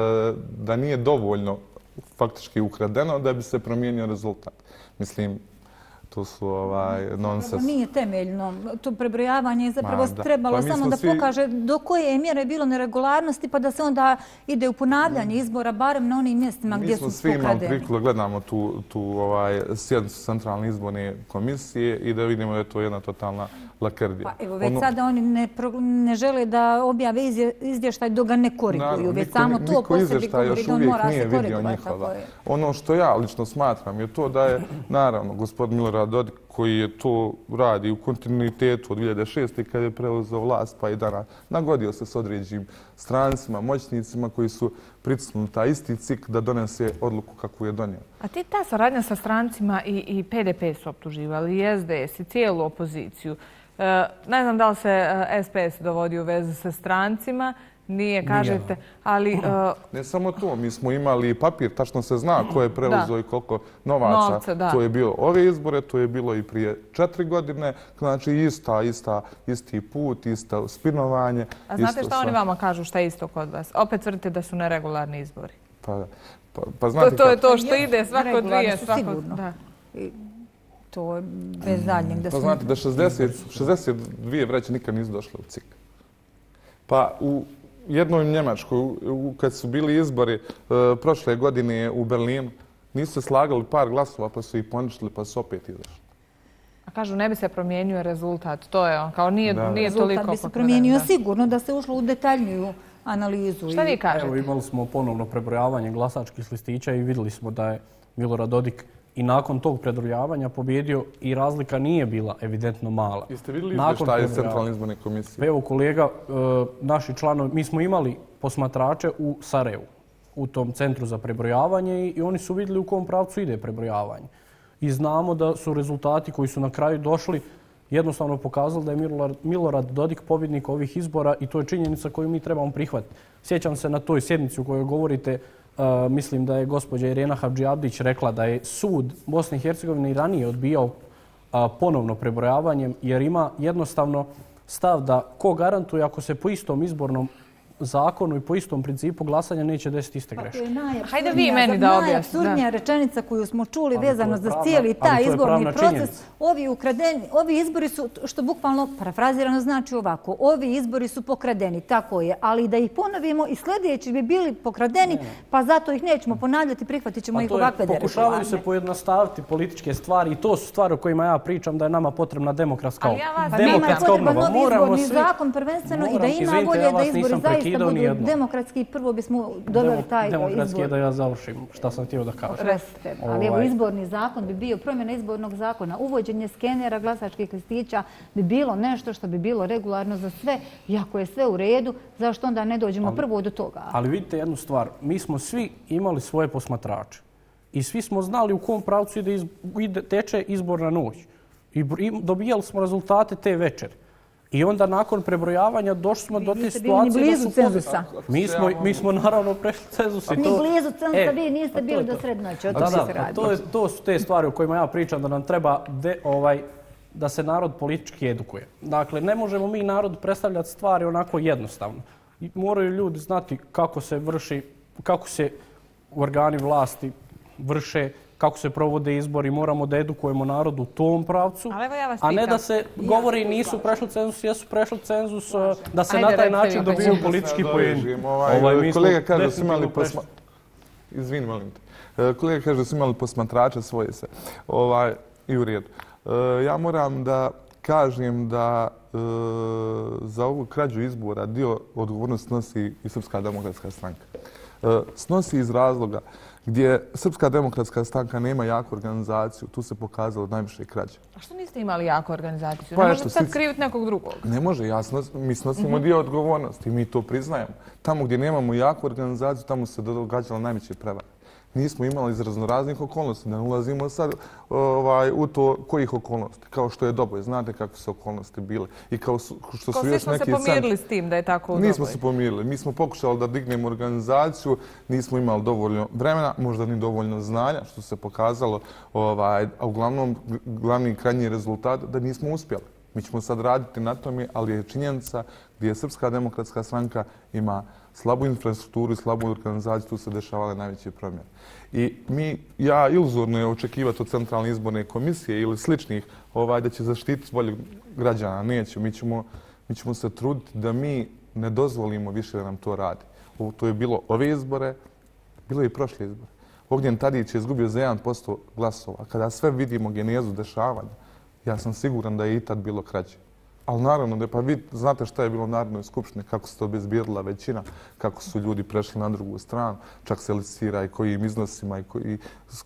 da nije dovoljno faktički ukradeno da bi se promijenio rezultat. Mislim, to su nonsens. Nije temeljno. To prebrojavanje je zapravo trebalo samo da pokaže do koje je mjere bilo neregularnosti pa da se onda ide u ponavljanje izbora barem na onim mjestima gdje su pokradeni. Mi smo svi imali priliku da gledamo tu sjednicu Centralne izborne komisije i da vidimo da je to jedna totalna lakrdija. Pa evo već sada oni ne žele da objave izvještaj dok ga ne koriguju. Već samo to po sebi govori da on mora se korigovati. Ono što ja lično smatram je to da je naravno gospodin Milorad Dodik koji je to radi u kontinuitetu od dvije hiljade šeste. kada je preuzeo vlast pa i danas nagodio se s određenim strancima, moćnicima koji su pritisnuli taj isti C I K da donese odluku kakvu je donio. A ti ta saradnja sa strancima i P D P su optuživali, i S D S i cijelu opoziciju. Ne znam da li se S P S dovodi u vezu sa strancima, nije, kažete, ali... Ne samo to, mi smo imali papir, tačno se zna ko je preuzeo i koliko novaca. To je bilo ove izbore, to je bilo i prije četiri godine, znači ista, ista, isti put, isto spinovanje. A znate šta oni vama kažu šta je isto kod vas? Opet tvrdite da su neregularni izbori. Pa znate... To je to što ide svako dvije, svako... To je bez zadnjeg da su... Pa znate da šezdeset dvije vreće nikad nisu došle u C I K. Pa u jednoj Njemačkoj, kad su bili izbori prošle godine u Berlinu, nisu se slagali par glasova pa su ih poništili pa su opet izašli. A kažu ne bi se promijenio rezultat, to je on, kao nije toliko... Rezultat bi se promijenio sigurno da se ušlo u detaljniju analizu. Šta vi kažete? Evo imali smo ponovno prebrojavanje glasačkih listića i vidjeli smo da je Milorad Dodik i nakon tog prebrojavanja pobjedio i razlika nije bila evidentno mala. Jeste vidjeli izvještaje Centralne izborne komisije? Evo kolega, naši članovi, mi smo imali posmatrače u Sarajevu, u tom centru za prebrojavanje i oni su vidjeli u kom pravcu ide prebrojavanje. I znamo da su rezultati koji su na kraju došli jednostavno pokazali da je Milorad Dodik pobjednik ovih izbora i to je činjenica koju mi trebamo prihvatiti. Sjećam se na toj sjednici u kojoj govorite, mislim da je gospođa Irena Hadžiabdić rekla da je sud Bosne i Hercegovine i ranije odbijao ponovno prebrojavanjem jer ima jednostavno stav da ko garantuje ako se po istom izbornom zakonu i po istom principu glasanja neće desiti iste greške. Hajde vi meni da objasnite. Najapsurdnija rečenica koju smo čuli vezano za cijeli taj izborni proces. Ovi izbori su, što bukvalno parafrazirano znači ovako, ovi izbori su pokradeni, tako je, ali da ih ponovimo i sljedeći bi bili pokradeni, pa zato ih nećemo ponavljati, prihvatit ćemo ih ovakve deregulane. Pokušavaju se pojednostaviti političke stvari i to su stvari o kojima ja pričam da je nama potrebna demokratska obnova. Moramo svi... zakon prvenstveno i da ima volje da izbori zaista da budu demokratski, prvo bismo doveli taj izbor. Demokratski je da ja završim šta sam htio da kažem. Ali evo, izborni zakon bi bio, promjena izbornog zakona, uvođenje skenera glasačkih listića bi bilo nešto što bi bilo regularno za sve. I ako je sve u redu, zašto onda ne dođemo prvo do toga? Ali vidite jednu stvar, mi smo svi imali svoje posmatrače i svi smo znali u kom pravcu ide teče izborna noć. I dobijali smo rezultate te večeri. I onda nakon prebrojavanja došli smo do te situacije da su... cenzusa. Mi smo, mi smo naravno prešli cenzus. Ni blizu cenzusa, vi niste bili do srednoće. Da, da, to, je, to su te stvari o kojima ja pričam da nam treba de, ovaj, da se narod politički edukuje. Dakle, ne možemo mi narod predstavljati stvari onako jednostavno. Moraju ljudi znati kako se vrši, kako se organi vlasti vrše, kako se provode izbori, moramo da edukujemo narod u tom pravcu, a ne da se govori nisu prešli cenzus, jesu prešli cenzus, da se na taj način dobiju politički poeni. Kolega kaže da su imali Izvini, molim te. Kolega kaže da su imali posmatrače svoje se. I u redu. Ja moram da kažem da za ovu krađu izbora dio odgovornosti snosi i Srpska demokratska stranka. Snosi iz razloga gdje Srpska demokratska stranka nema jaku organizaciju, tu se pokazalo najviše krađe. A što niste imali jaku organizaciju? Ne možete sad kriviti nekog drugog? Ne može, mi snosimo dio odgovornosti i mi to priznajemo. Tamo gdje nemamo jaku organizaciju, tamo se događalo najveće prevare. Nismo imali iz raznoraznih okolnosti, da ne ulazimo sad u to kojih okolnosti, kao što je Doboj. Znate kakve su okolnosti bile. I kao što su još neki... Svi smo se pomirili s tim da je tako u Doboj. Nismo se pomirili. Mi smo pokušali da dignemo organizaciju, nismo imali dovoljno vremena, možda ni dovoljno znanja, što se pokazalo, a uglavnom glavni krajnji rezultat da nismo uspjeli. Mi ćemo sad raditi na tome, ali je činjenica gdje Srpska demokratska stranka ima slabu infrastrukturu i slabu organizaciju, tu se dešavale najveće promjene. I mi, ja iluzorno je očekivati od Centralne izborne komisije ili sličnih da će zaštititi volju građana. Neće. Mi ćemo se truditi da mi ne dozvolimo više da nam to radi. To je bilo ove izbore, bilo je i prošle izbore. Ognjen Tadić je izgubio za jedan posto glasova. Kada sve vidimo genezu dešavanja, ja sam siguran da je i tad bilo krađe. Ali naravno, pa vi znate šta je bilo u Narodnoj skupštini, kako se to obezbijedila većina, kako su ljudi prešli na drugu stranu, čak se licira i kojim iznosima i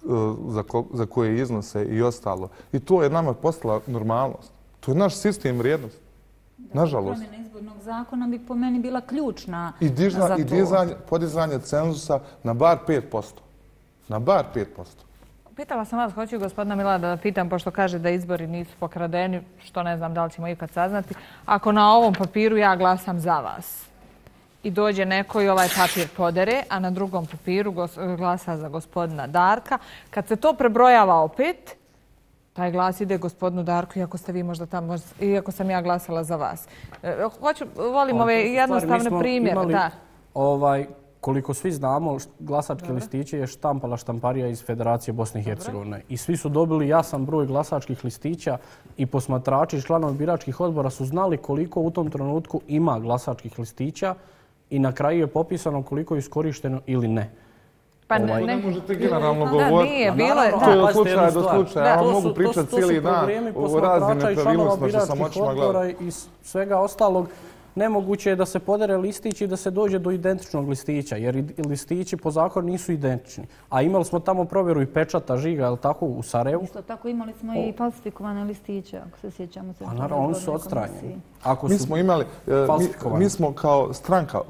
za koje iznose i ostalo. I to je nama postala normalnost. To je naš sistem vrijednosti. Nažalost. Promjena izbornog zakona bi po meni bila ključna za to. I podizanje cenzusa na bar pet posto. Na bar pet posto. Pitala sam vas, hoću gospodina Milada da pitam, pošto kaže da izbori nisu pokradeni, što ne znam da li ćemo ikad saznati. Ako na ovom papiru ja glasam za vas i dođe neko i ovaj papir podere, a na drugom papiru glasa za gospodina Darka, kad se to prebrojava opet, taj glas ide gospodinu Darku, iako ste vi možda tamo, iako sam ja glasala za vas. Hoću, volim ove jednostavne primjere. Koliko svi znamo, glasačke listiće je štampala štamparija iz Federacije Bosne i Hercegovine. I svi su dobili jasan broj glasačkih listića i posmatrači i članovi biračkih odbora su znali koliko u tom trenutku ima glasačkih listića i na kraju je popisano koliko je iskorišteno ili ne. Pa ne, ne možete generalno govoriti. Da, nije, bilo je. To je od slučaja do slučaja. Ja vam mogu pričati cijeli dan o raznim nepravilnostima što sam očima gledao. I svega ostalog. Nemoguće je da se podere listić i da se dođe do identičnog listića, jer listići po zakonu nisu identični. A imali smo tamo provjeru i pečata žiga, je li tako, u Sarajevu? Isto tako imali smo i falsifikovane listiće, ako se sjećamo. A naravno, oni su odstranjeni. Mi smo imali, mi smo kao stranka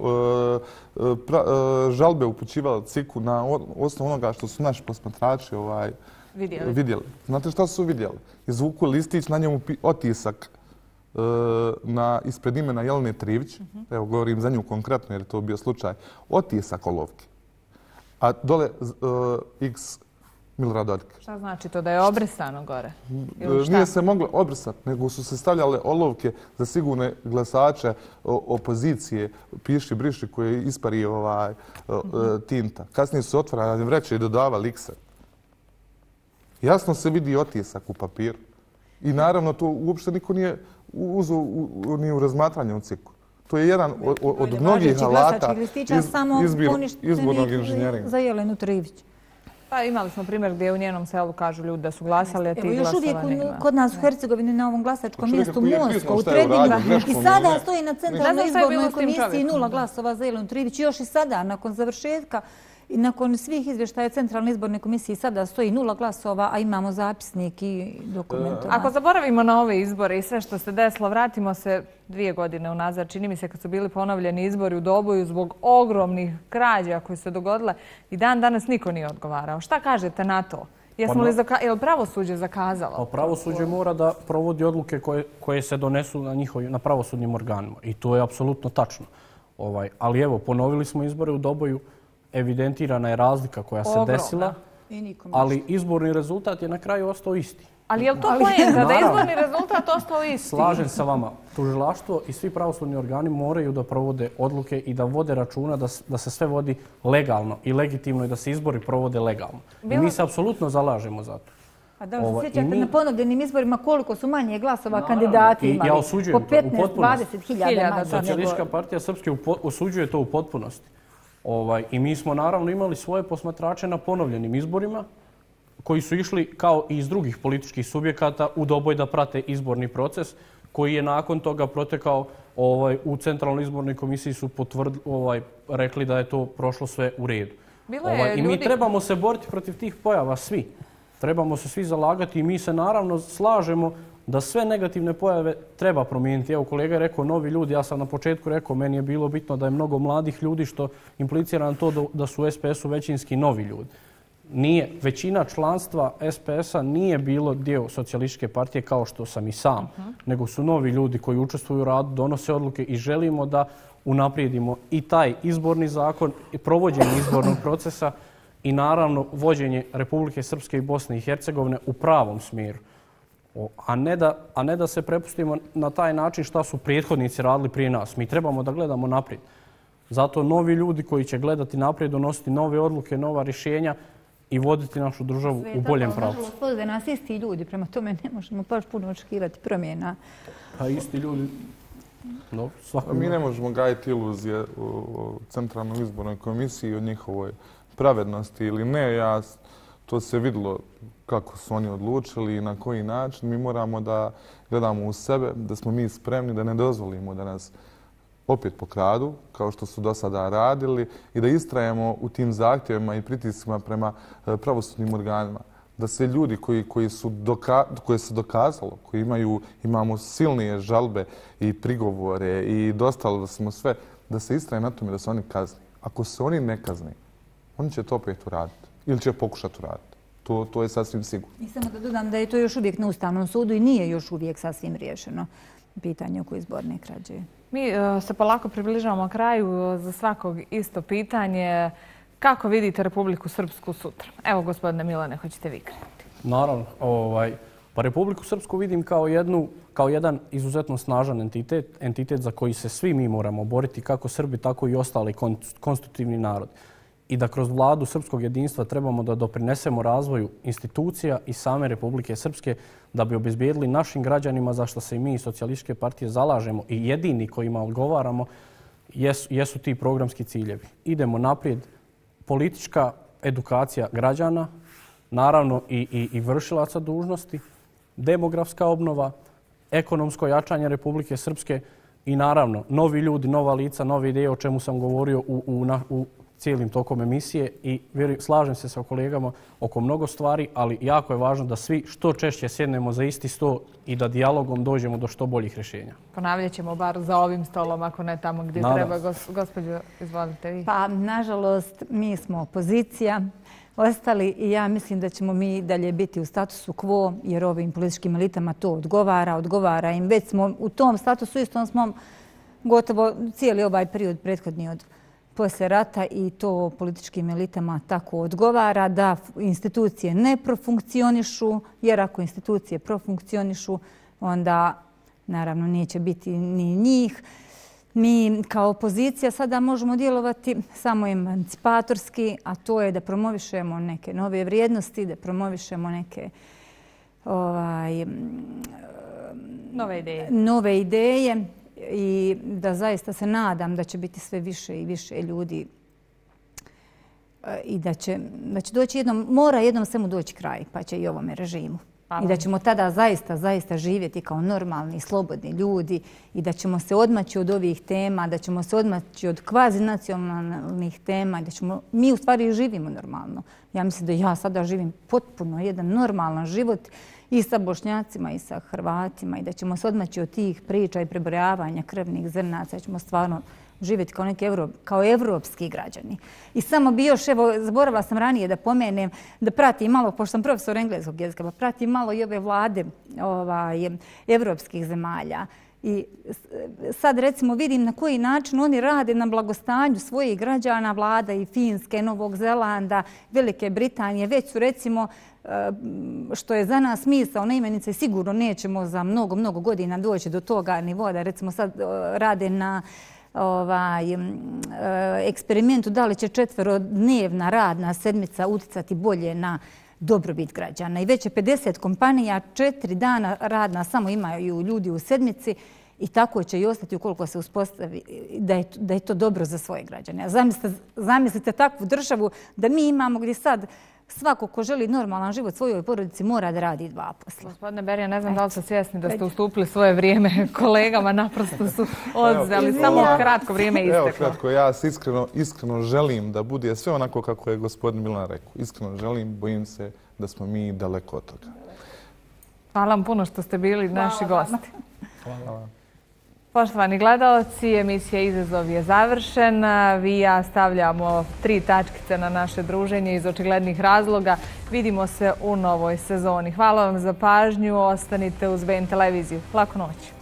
žalbe upućivali C I K-u na osnovu onoga što su naši posmatrači vidjeli. Znate šta su vidjeli? Izvuku listić, na njemu otisak ispred imena Jelene Trivić, evo govorim za nju konkretno jer je to bio slučaj, otisak olovke, a dole X Milorad Dodik. Šta znači to, da je obrisano gore? Nije se moglo obrisati, nego su se stavljale olovke za sigurne glasače opozicije, piši, briši, koje ispari tinta. Kasnije su otvarane vreće i dodavali X-e. Jasno se vidi otisak u papiru. I naravno to uopšte niko nije uzeo ni u razmatranje u C I K-u. To je jedan od mnogih alata izbornog inženjeringa. Za Jelenu Trivić. Pa imali smo primjer gdje u njenom selu kažu ljudi da su glasali, a ti glasova nema. Još uvijek kod nas u Hercegovini na ovom glasačkom mjestu Mosko, u Trebinju, i sada stoji na Centralnoj izbornoj komisiji nula glasova za Jelenu Trivić. Još i sada, nakon završetka i nakon svih izvještaja Centralne izborne komisije sada stoji nula glasova, a imamo zapisnik i dokumentovanje. Ako zaboravimo na ove izbore i sve što se desilo, vratimo se dvije godine unazad. Čini mi se kad su bili ponovljeni izbori u Doboju zbog ogromnih krađa koje su se dogodile i dan danas niko nije odgovarao. Šta kažete na to? Je li pravosuđe zakazalo? Pravosuđe mora da provodi odluke koje se donesu na pravosudnim organima i to je apsolutno tačno. Ali evo, ponovili smo izbore u Doboju. Evidentirana je razlika koja se desila ali izborni rezultat je na kraju ostao isti. Ali je li to poenta da je izborni rezultat ostao isti? Slažem sa vama. Tužilaštvo i svi pravosudni organi moraju da provode odluke i da vode računa da, da se sve vodi legalno i legitimno i da se izbori provode legalno. I mi se apsolutno zalažemo za to. A da li se sjećate mi... na ponovljenim izborima koliko su manje glasova kandidati imali? Ja osuđujem po petnaest dvadeset hiljada. Socijalistička partija Srpske osuđuje to u potpunosti. Ovaj, I mi smo naravno imali svoje posmatrače na ponovljenim izborima koji su išli kao i iz drugih političkih subjekata u doboj da prate izborni proces koji je nakon toga protekao ovaj, u Centralnoj izbornoj komisiji su potvrd, ovaj, rekli da je to prošlo sve u redu. Ovaj, I mi ljudi... trebamo se boriti protiv tih pojava svi. Trebamo se svi zalagati i mi se naravno slažemo da sve negativne pojave treba promijeniti. Evo, kolega je rekao novi ljudi, ja sam na početku rekao, meni je bilo bitno da je mnogo mladih ljudi što implicira na to da su u es pe esu većinski novi ljudi. Nije, većina članstva es pe esa nije bilo dio socijalističke partije kao što sam i sam, uh-huh. nego su novi ljudi koji učestvuju u radu, donose odluke i želimo da unaprijedimo i taj izborni zakon i provođenje izbornog procesa i naravno vođenje Republike Srpske i Bosne i Hercegovine u pravom smjeru. A ne, da, a ne da se prepustimo na taj način šta su prethodnici radili prije nas. Mi trebamo da gledamo naprijed. Zato novi ljudi koji će gledati naprijed, donositi nove odluke, nova rješenja i voditi našu državu u boljem pravcu. Nažalost, vode nas isti ljudi, prema tome ne možemo baš puno očekivati promjena. Pa isti ljudi... No, mi ne možemo gajiti iluzije u Centralnoj izbornoj komisiji o njihovoj pravednosti ili ne. Ja, to se vidjelo kako su oni odlučili i na koji način. Mi moramo da gledamo u sebe, da smo mi spremni, da ne dozvolimo da nas opet pokradu, kao što su do sada radili, i da istrajemo u tim zahtjevima i pritiscima prema pravosudnim organima. Da se ljudi koji, koji su doka, koje se dokazalo, koji imaju, imamo silnije žalbe i prigovore i dostalo da smo sve, da se istraje na tome da se oni kazni. Ako se oni ne kazni, oni će to opet uraditi ili će pokušati uraditi. To, to je sasvim sigurno. I samo da dodam da je to još uvijek na Ustavnom sudu i nije još uvijek sasvim riješeno pitanje oko izborne krađe. Mi uh, se polako približavamo kraju. Za svakog isto pitanje. Kako vidite Republiku Srpsku sutra? Evo, gospodine Milane, hoćete vi krenuti? Naravno. Ovaj, pa Republiku Srpsku vidim kao, jednu, kao jedan izuzetno snažan entitet, entitet za koji se svi mi moramo boriti, kako Srbi, tako i ostali konstitutivni narod. I da kroz vladu srpskog jedinstva trebamo da doprinesemo razvoju institucija i same Republike Srpske da bi obezbijedili našim građanima, za što se i mi iz Socijalističke partije zalažemo i jedini kojima odgovaramo, jesu, jesu ti programski ciljevi. Idemo naprijed, politička edukacija građana, naravno i, i, i vršilaca dužnosti, demografska obnova, ekonomsko jačanje Republike Srpske i naravno novi ljudi, nova lica, nove ideje o čemu sam govorio u, u, na, u cijelim tokom emisije i slažem se sa kolegama oko mnogo stvari, ali jako je važno da svi što češće sjednemo za isti sto i da dijalogom dođemo do što boljih rješenja. Ponavljat ćemo bar za ovim stolom, ako ne tamo gdje Nadam. treba. Gos, gospođo, izvolite vi. Pa, nažalost, mi smo opozicija ostali i ja mislim da ćemo mi dalje biti u statusu quo, jer ovim političkim elitama to odgovara, odgovara im. Već smo u tom statusu istom smo gotovo cijeli ovaj period prethodni od poslije rata i to političkim elitama tako odgovara da institucije ne profunkcionišu, jer ako institucije profunkcionišu, onda naravno neće biti ni njih. Mi kao opozicija sada možemo djelovati samo emancipatorski, a to je da promovišemo neke nove vrijednosti, da promovišemo neke ovaj, nove ideje. Nove ideje. I da zaista se nadam da će biti sve više i više ljudi i da će, da će doći jednom, mora jednom svemu doći kraj, pa će i ovome režimu. I da ćemo tada zaista, zaista živjeti kao normalni, slobodni ljudi i da ćemo se odmaći od ovih tema, da ćemo se odmaći od kvazi nacionalnih tema i da ćemo, mi u stvari živimo normalno. Ja mislim da ja sada živim potpuno jedan normalan život i sa Bošnjacima i sa Hrvatima i da ćemo se odmaći od tih priča i prebrojavanja krvnih zrnaca, da ćemo stvarno živjeti kao neki evro, kao evropski građani. I samo bi još, evo, zaboravila sam ranije da pomenem, da pratim malo, pošto sam profesor engleskog jezika, pa pratim malo i ove vlade ovaj, evropskih zemalja. I sad recimo vidim na koji način oni rade na blagostanju svojih građana, vlada i Finske, Novog Zelanda, Velike Britanije. Već su recimo, što je za nas smisao na imenice, sigurno nećemo za mnogo, mnogo godina doći do toga nivoa da recimo sad rade na ovaj, eksperimentu da li će četverodnevna radna sedmica uticati bolje na dobrobit građana. I već je pedeset kompanija, četiri dana radna samo imaju ljudi u sedmici i tako će i ostati ukoliko se uspostavi da je, da je to dobro za svoje građane. Zamislite, zamislite takvu državu da mi imamo gdje sad svako ko želi normalan život svojoj porodici mora da radi dva posla. Gospodine Berija, ne znam da li ste svjesni da ste ustupili svoje vrijeme kolegama, naprosto su odzeli. Samo kratko vrijeme isteklo. Evo kratko, ja se iskreno, iskreno želim da bude sve onako kako je gospodin Milan rekao. Iskreno želim, bojim se da smo mi daleko od toga. Hvala vam puno što ste bili naši gosti. Hvala vam. Poštovani gledalci, emisija Izazov je završena. Vi i ja stavljamo tri tačkice na naše druženje iz očiglednih razloga. Vidimo se u novoj sezoni. Hvala vam za pažnju. Ostanite uz B N televiziju. Laku noć.